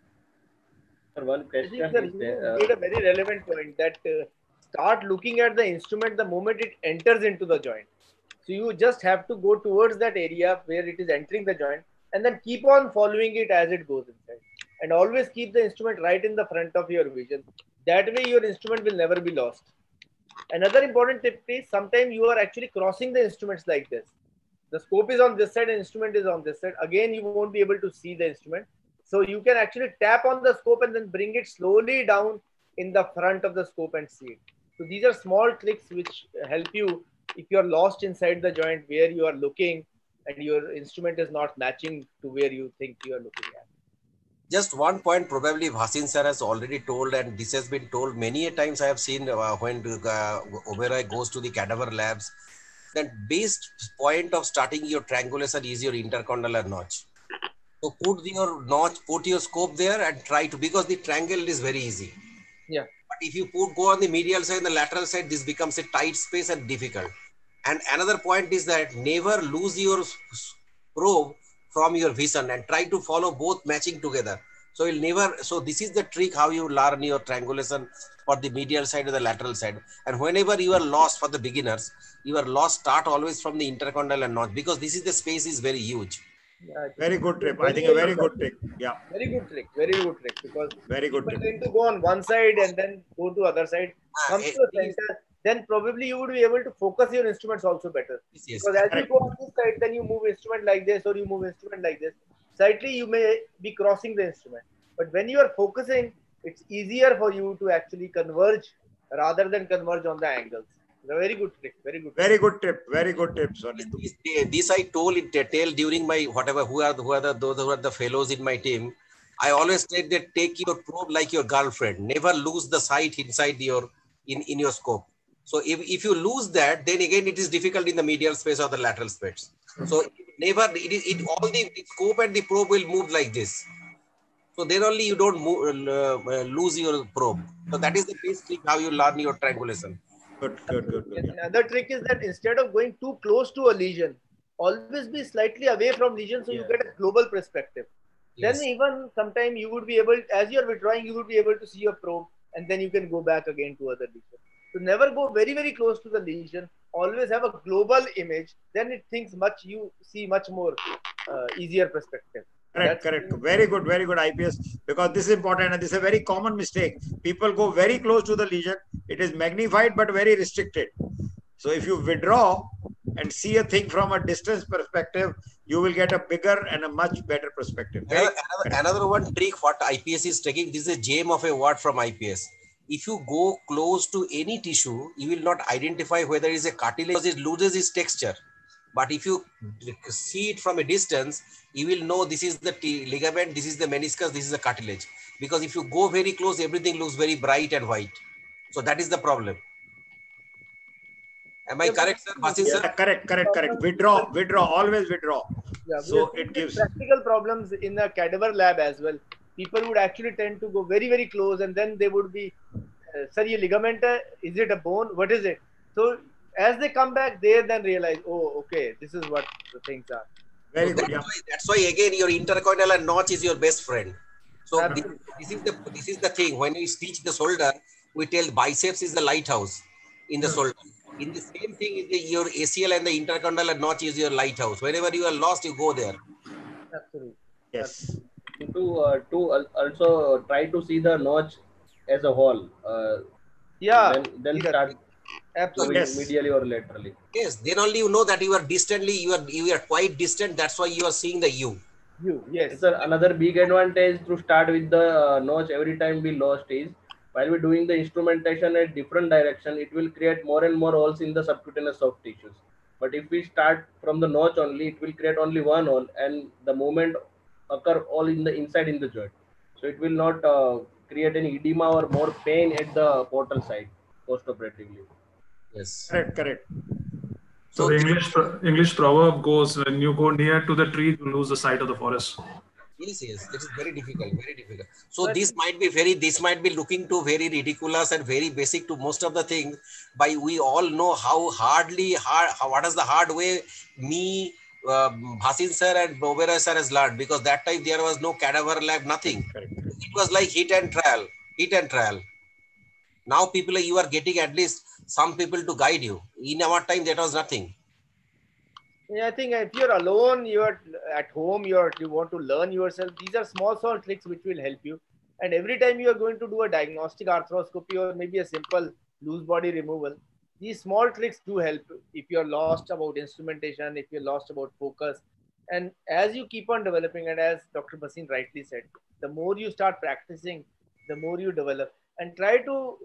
One question. You made a very relevant point that start looking at the instrument the moment it enters into the joint. So you just have to go towards that area where it is entering the joint, and then keep on following it as it goes inside. And always keep the instrument right in the front of your vision. That way your instrument will never be lost. Another important tip is sometimes you are actually crossing the instruments like this. The scope is on this side and instrument is on this side. Again, you won't be able to see the instrument. So you can actually tap on the scope and then bring it slowly down in the front of the scope and see it. So these are small tricks which help you if you're lost inside the joint where you are looking and your instrument is not matching to where you think you are looking at. Just one point probably Bhasin sir has already told, and this has been told many a times. I have seen when Oberoi goes to the cadaver labs, that best point of starting your triangulation is your intercondylar notch. So put your notch, put your scope there and try to, because the triangle is very easy. Yeah. But if you go on the medial side and the lateral side, this becomes a tight space and difficult. And another point is that never lose your probe from your vision and try to follow both matching together. So you'll never, so this is the trick how you learn your triangulation for the medial side or the lateral side. And whenever you are lost for the beginners, you are lost, start always from the intercondyle and notch, because this is the space is very huge. Yeah, Very good trick. I think a very good trick. Yeah. Very good trick. Very good trick. Because Very good people trick. tend to go on one side and then go to other side. Come to the center, then probably you would be able to focus your instruments also better. Yes. Because as you go on this side, then you move instrument like this or you move instrument like this. Slightly you may be crossing the instrument. But when you are focusing, it's easier for you to actually converge rather than converge on the angles. It's a very good trick. Very good. Very good tip. Very good tip, Sonny. This I told in detail during my whatever those who are the fellows in my team. I always said that take your probe like your girlfriend. Never lose the sight inside your in your scope. So if you lose that, then again it is difficult in the medial space or the lateral space. So never all the scope and the probe will move like this. So then only you don't lose your probe. So that is the basic how you learn your triangulation. Good. Yeah. Another trick is that instead of going too close to a lesion, always be slightly away from lesion so you get a global perspective. Yes. Then even sometime you would be able, as you're withdrawing, you would be able to see your probe and then you can go back again to other lesion. So never go very, very close to the lesion. Always have a global image. Then it thinks much, you see much more easier perspective. Correct. Very good IPS, because this is important and this is a very common mistake. People go very close to the lesion. It is magnified but very restricted. So if you withdraw and see a thing from a distance perspective, you will get a bigger and a much better perspective. Another one trick what IPS is taking, this is a gem of a word from IPS. If you go close to any tissue, you will not identify whether it is a cartilage because it loses its texture. But if you see it from a distance, you will know this is the ligament, this is the meniscus, this is the cartilage. Because if you go very close, everything looks very bright and white. So that is the problem. Am I correct, sir? Basin, sir? Correct. Withdraw. Always withdraw. Yeah, so it gives practical problems in the cadaver lab as well. People would actually tend to go very, very close and then they would be, sir, ye ligament, is it a bone? What is it? So as they come back, they then realize, oh, okay, this is what the things are. Very so good. That's why again your intercondyle and notch is your best friend. So this is the thing. When we stitch the shoulder, we tell biceps is the lighthouse in the shoulder. In the same thing, your ACL and the intercondyle and notch is your lighthouse. Whenever you are lost, you go there. Absolutely. Yes. To also try to see the notch as a whole. Then start. Absolutely. Yes. Medially or laterally. Yes, then only you know that you are quite distant. That's why you are seeing the U. Yes. Sir, another big advantage to start with the notch every time we lost is while we're doing the instrumentation at different direction, it will create more and more holes in the subcutaneous soft tissues. But if we start from the notch only, it will create only one hole and the movement occur all in the inside in the joint. So it will not create any edema or more pain at the portal side post-operatively. Yes. Correct. So the English proverb goes, when you go near to the tree, you lose the sight of the forest. Yes. It is very difficult. So this might be looking to very ridiculous and very basic to most of the things. But we all know how what is the hard way me, Bhasin sir and Bobera sir has learned, because that time there was no cadaver lab, nothing. Correct. It was like hit and trial. Now you are getting at least some people to guide you. In our time, that was nothing. Yeah, I think if you're alone, you're at home, you want to learn yourself. These are small tricks which will help you. And every time you are going to do a diagnostic arthroscopy or maybe a simple loose body removal, these small tricks do help if you're lost about instrumentation, if you're lost about focus. And as you keep on developing, and as Dr. Bhasin rightly said, the more you start practicing, the more you develop. And try to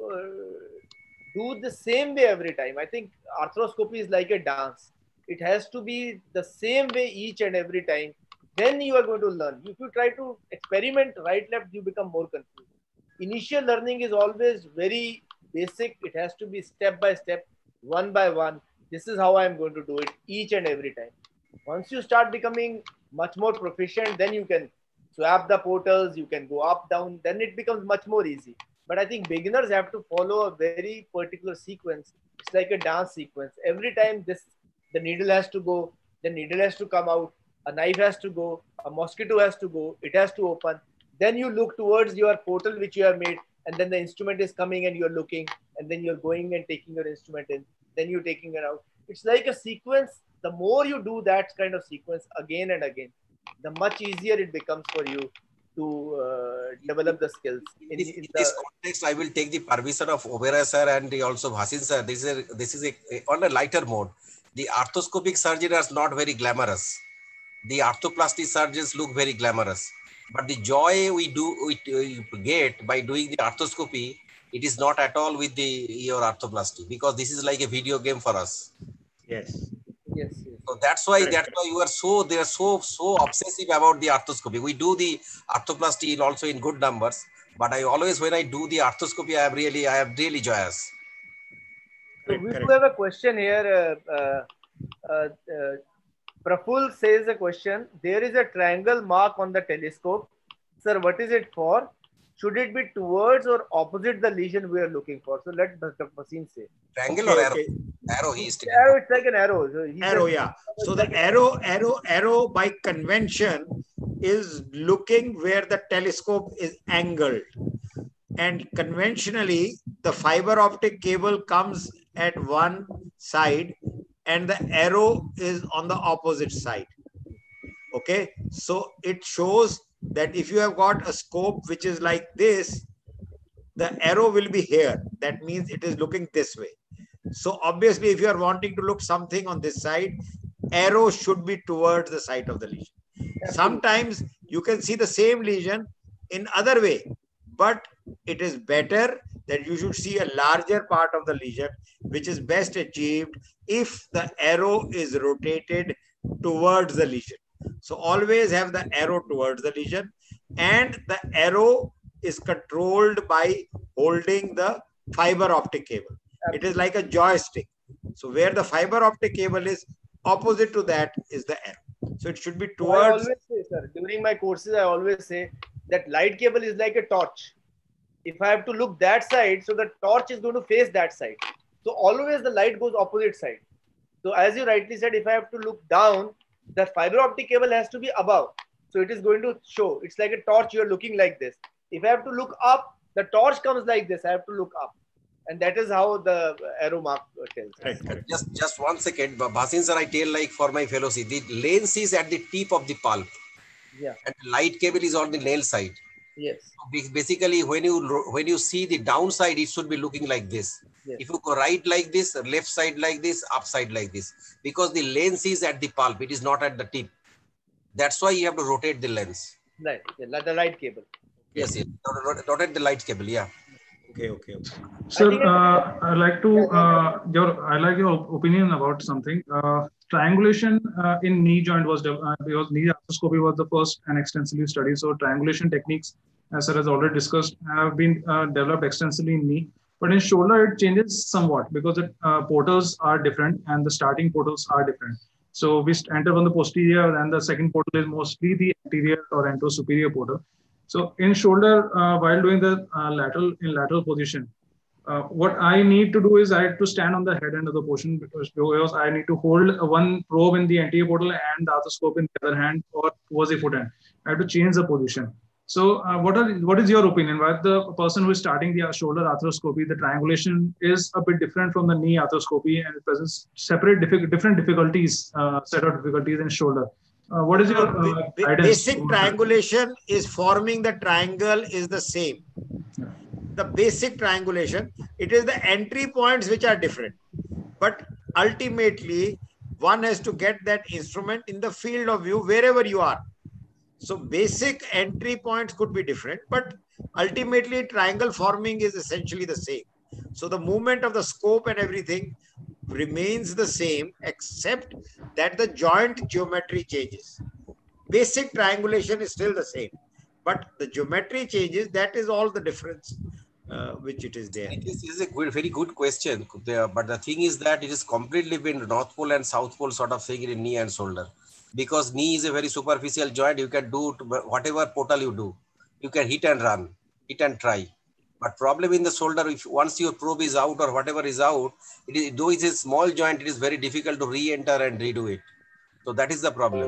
do the same way every time. I think arthroscopy is like a dance. It has to be the same way each and every time. Then you are going to learn. If you try to experiment right, left, you become more confused. Initial learning is always very basic. It has to be step by step, one by one. This is how I'm going to do it each and every time. Once you start becoming much more proficient, then you can swap the portals, you can go up, down, then it becomes much more easy. But I think beginners have to follow a very particular sequence. It's like a dance sequence. Every time the needle has to go, the needle has to come out, a knife has to go, a mosquito has to go, it has to open. Then you look towards your portal which you have made, and then the instrument is coming and you're looking, and then you're going and taking your instrument in, then you're taking it out. It's like a sequence. The more you do that kind of sequence again and again, the much easier it becomes for you to develop the skills. In this context, I will take the permission of Obera sir and also Bhasin sir. This is on a lighter mode. The arthroscopic surgery is not very glamorous. The arthroplasty surgeons look very glamorous. But the joy we get by doing the arthroscopy, it is not at all with your arthroplasty, because this is like a video game for us. Yes. Yes. So that's why you are so obsessive about the arthroscopy. We do the arthroplasty also in good numbers, but I always, when I do the arthroscopy, I am really joyous. So we do have a question here. Praful says a question. There is a triangle mark on the telescope. Sir, what is it for? Should it be towards or opposite the lesion we are looking for? So let Dr. Bhasin say. Triangle or arrow? Arrow. Arrow, it's like an arrow. So arrow, yeah. So the arrow by convention is looking where the telescope is angled. And conventionally, the fiber optic cable comes at one side and the arrow is on the opposite side. Okay. So it shows that if you have got a scope which is like this, the arrow will be here. That means it is looking this way. So obviously, if you are wanting to look something on this side, arrow should be towards the site of the lesion. Sometimes you can see the same lesion in other way, but it is better that you should see a larger part of the lesion, which is best achieved if the arrow is rotated towards the lesion. So always have the arrow towards the lesion, and the arrow is controlled by holding the fiber optic cable. It is like a joystick. So where the fiber optic cable is, opposite to that is the arrow. So it should be towards. I always say, sir, during my courses, I always say that light cable is like a torch. If I have to look that side, so the torch is going to face that side. So always the light goes opposite side. So as you rightly said, if I have to look down, the fiber optic cable has to be above. So it is going to show. It's like a torch. You're looking like this. If I have to look up, the torch comes like this. I have to look up. And that is how the arrow mark tells. Right. Just 1 second. Bhasin sir, I tell like for my fellowship, the lens is at the tip of the pulp. Yeah. And the light cable is on the nail side. Yes. So basically, when you see the downside, it should be looking like this. Yes. If you go right like this, left side like this, upside like this, because the lens is at the pulp, it is not at the tip. That's why you have to rotate the lens. Right. The light cable. Yes. Rotate the light cable. Yeah. Okay. Sir, I like your opinion about something. Triangulation in knee joint was because knee arthroscopy was the first and extensively studied. So triangulation techniques, as sir has already discussed, have been developed extensively in knee. But in shoulder, it changes somewhat because the portals are different and the starting portals are different. So we enter from the posterior, and the second portal is mostly the anterior or anterosuperior portal. So in shoulder, while doing the lateral position, what I need to do is I have to stand on the head end of the portion because I need to hold one probe in the anterior portal and the arthroscope in the other hand or towards the foot end. I have to change the position. So what is your opinion? Why the person who is starting the shoulder arthroscopy, the triangulation is a bit different from the knee arthroscopy and it presents different difficulties, set of difficulties in shoulder. What is your guidance? Basic triangulation is forming the triangle is the same. The basic triangulation, it is the entry points which are different. But ultimately, one has to get that instrument in the field of view wherever you are. So basic entry points could be different, but ultimately triangle forming is essentially the same. So the movement of the scope and everything remains the same, except that the joint geometry changes. Basic triangulation is still the same, but the geometry changes. That is all the difference which it is there. This is a very good question, but the thing is that it is completely been North Pole and South Pole sort of thing in knee and shoulder. because knee is a very superficial joint. You can do whatever portal you do. You can hit and run, hit and try. But problem in the shoulder, if once your probe is out or whatever is out, it is, though it's a small joint, it is very difficult to re-enter and redo it. So that is the problem.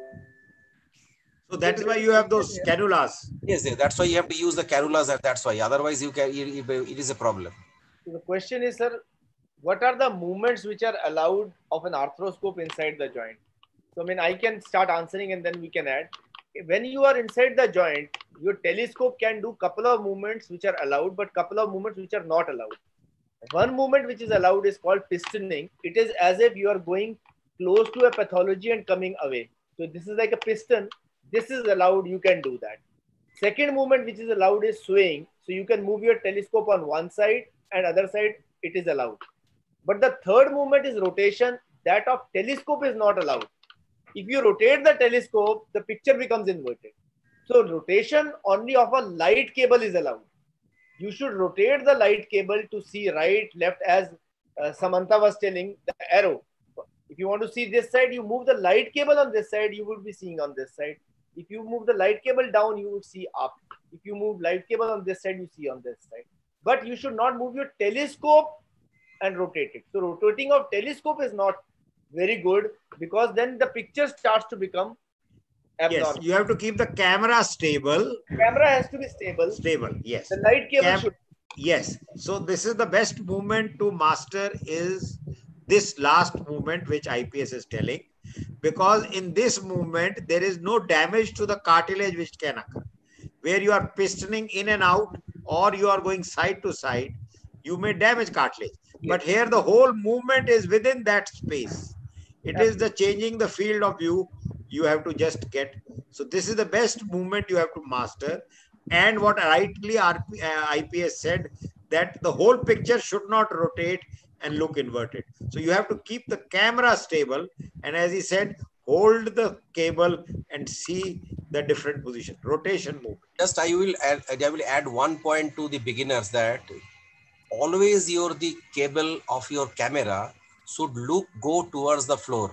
So that is why you have those cannulas. Yes, that's why you have to use the cannulas, and that's why. Otherwise, you can. It is a problem. So the question is, sir, what are the movements which are allowed of an arthroscope inside the joint? So, I mean, I can start answering and then we can add. When you are inside the joint, your telescope can do couple of movements which are allowed, but couple of movements which are not allowed. One movement which is allowed is called pistoning. It is as if you are going close to a pathology and coming away. So this is like a piston. This is allowed. You can do that. Second movement which is allowed is swaying. So you can move your telescope on one side and other side. It is allowed. But the third movement is rotation. That of telescope is not allowed. If you rotate the telescope, the picture becomes inverted. So rotation only of a light cable is allowed. You should rotate the light cable to see right, left, as Samantha was telling, the arrow. If you want to see this side, you move the light cable on this side, you would be seeing on this side. If you move the light cable down, you would see up. If you move light cable on this side, you see on this side. But you should not move your telescope and rotate it. So rotating of telescope is not very good, because then the picture starts to become abnormal. Yes, you have to keep the camera stable. Camera has to be stable. Stable, yes. The light cable should. Yes. So this is the best movement to master, is this last movement which IPS is telling, because in this movement there is no damage to the cartilage which can occur. Where you are pistoning in and out or you are going side to side, you may damage cartilage. But here the whole movement is within that space. It is the changing the field of view you have to just get. So this is the best movement you have to master. And what rightly IPS said, that the whole picture should not rotate and look inverted. So you have to keep the camera stable. And as he said, hold the cable and see the different position, rotation movement. Just I will add one point to the beginners, that always the cable of your camera should go towards the floor.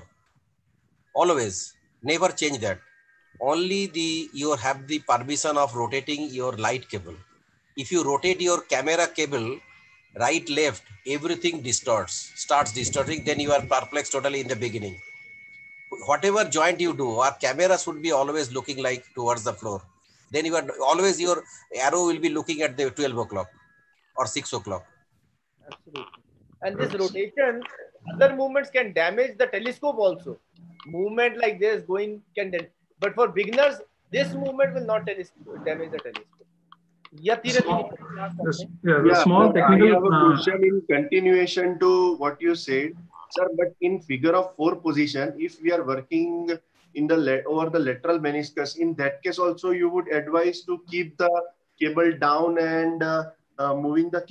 Always, never change that. Only you have the permission of rotating your light cable. If you rotate your camera cable right, left, everything starts distorting, then you are perplexed totally in the beginning. Whatever joint you do, our camera should be always looking like towards the floor. Then you are always, your arrow will be looking at the 12 o'clock or 6 o'clock. Absolutely. And this rotation, other movements can damage the telescope also. Movement like this going can damage. But for beginners, this movement will not damage the telescope. Small technical. I have a question in continuation to what you said, sir. But in figure of 4 position, if we are working in the over the lateral meniscus, in that case also you would advise to keep the cable down and moving the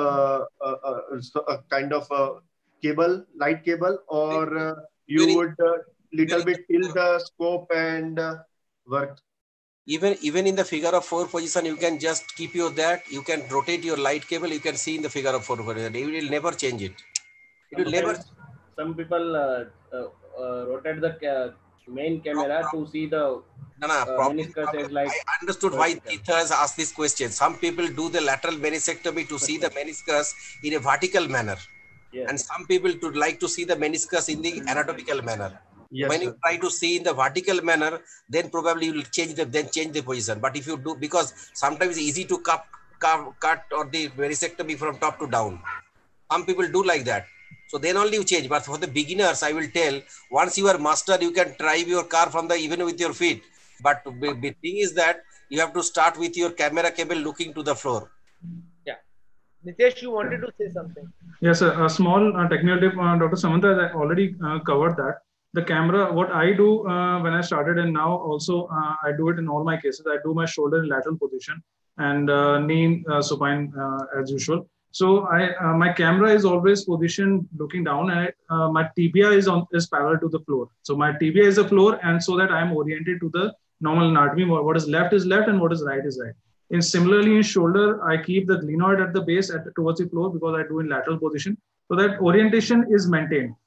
kind of cable, light cable, or you would little bit tilt the scope and work. Even in the figure of 4 position, you can just keep you can rotate your light cable. You can see in the figure of 4 position. You will never change it. It will never. Some people rotate the main camera to see the meniscus. Like I understood why Titha has asked this question. Some people do the lateral meniscectomy to see the meniscus in a vertical manner. Yes. And some people like to see the meniscus in the anatomical manner. Yes, when you try to see in the vertical manner, then probably you will change the position. But if you do, because sometimes it's easy to cut or the meniscectomy from top to down. Some people do like that. So then only you change. But for the beginners, I will tell, once you are master, you can drive your car from even with your feet. But the thing is that you have to start with your camera cable looking to the floor. Yeah. Nitesh, you wanted to say something? Yes, sir. A small technical tip, Dr. Samantha has already covered that. The camera, what I do when I started, and now also I do it in all my cases. I do my shoulder in lateral position and knee supine as usual. So my camera is always positioned looking down, and my tibia is parallel to the floor. So my tibia is the floor, and so that I am oriented to the normal anatomy. What is left and what is right is right. And similarly in shoulder, I keep the glenoid at the base towards the floor, because I do in lateral position, so that orientation is maintained.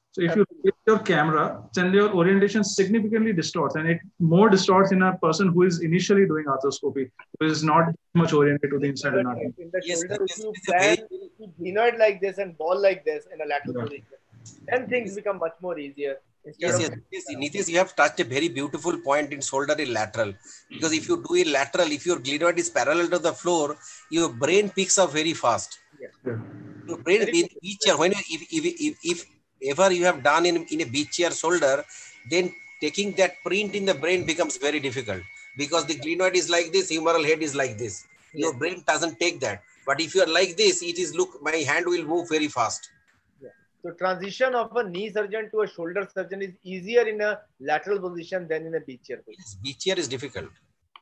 So if you look at your camera, then your orientation significantly distorts, and it more distorts in a person who is initially doing arthroscopy, who is not much oriented to the inside anatomy. In the Yes, shoulder, if it's you a plan, very if you glenoid like this and ball like this in a lateral Yeah. position, then things become much more easier. Instead yes, of yes. Nitish, you have touched a very beautiful point in shoulder in lateral. Because if you do it lateral, if your glenoid is parallel to the floor, your brain picks up very fast. yes. Yeah. Your brain Very in good. each chair, when you, if ever you have done in a beach chair shoulder, then taking that print in the brain becomes very difficult because the glenoid is like this, humeral head is like this. Your Yes. brain doesn't take that. But if you are like this, it is look, my hand will move very fast. Yeah. So transition of a knee surgeon to a shoulder surgeon is easier in a lateral position than in a beach chair position. Yes, beach chair is difficult.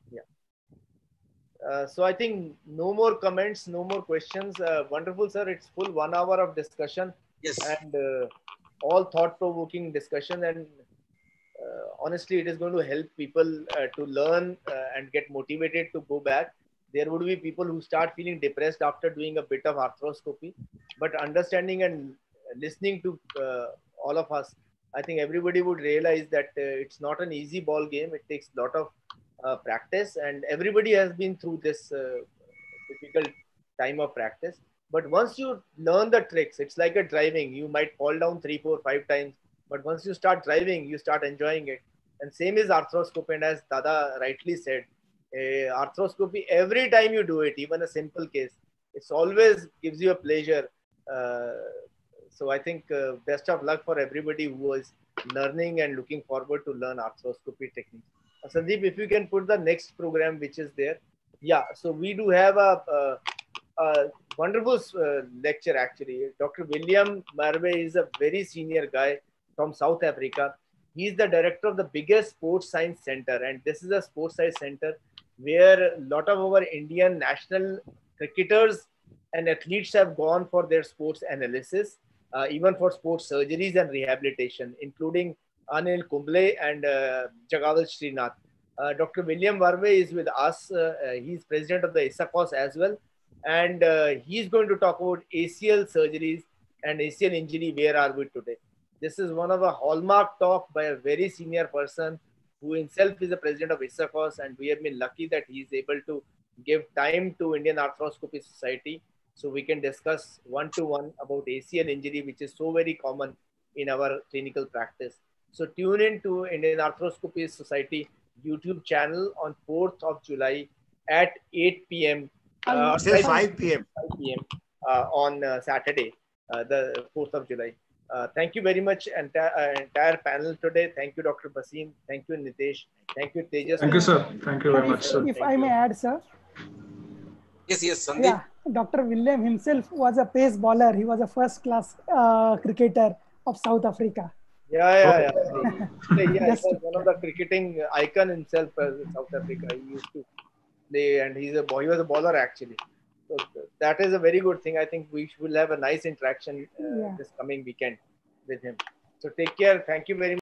So I think no more comments, no more questions. Wonderful, sir. It's full 1 hour of discussion Yes. and all thought-provoking discussion. And honestly, it is going to help people to learn and get motivated to go back. There would be people who start feeling depressed after doing a bit of arthroscopy, but understanding and listening to all of us, I think everybody would realize that it's not an easy ball game. It takes a lot of practice, and everybody has been through this difficult time of practice. But once you learn the tricks, it's like a driving. You might fall down 3, 4, 5 times, but once you start driving, you start enjoying it. And same is arthroscopy. And as Dada rightly said, arthroscopy, every time you do it, even a simple case, it's always gives you a pleasure. So I think best of luck for everybody who is learning and looking forward to learn arthroscopy techniques. Sandeep, if you can put the next program which is there. Yeah, so we do have a wonderful lecture actually. Dr. William Marve is a very senior guy from South Africa. He is the director of the biggest sports science center, and this is a sports science center where a lot of our Indian national cricketers and athletes have gone for their sports analysis, even for sports surgeries and rehabilitation, including Anil Kumble and Jagaval Srinath. Dr. William Varve is with us. He's president of the ISACOS as well. And he's going to talk about ACL surgeries and ACL injury. Where are we today? This is one of a hallmark talk by a very senior person who himself is the president of ISACOS. And we have been lucky that he is able to give time to Indian Arthroscopy Society so we can discuss one-to-one about ACL injury, which is so very common in our clinical practice. So tune in to Indian Arthroscopy Society YouTube channel on 4th of July at 8 p.m. It says 5 p.m. 5 p.m. On Saturday, the 4th of July. Thank you very much, entire panel today. Thank you, Dr. Bhasin. Thank you, Nitesh. Thank you, Tejas. Thank you, sir. Thank you very much, sir. If I may add, sir. Yes, yes, Sandeep. Yeah, Dr. William himself was a pace bowler. He was a first-class cricketer of South Africa. Yeah. He was one of the cricketing icon himself in South Africa. He used to play, and he was a bowler actually. So that is a very good thing. I think we will have a nice interaction this coming weekend with him. So take care. Thank you very much.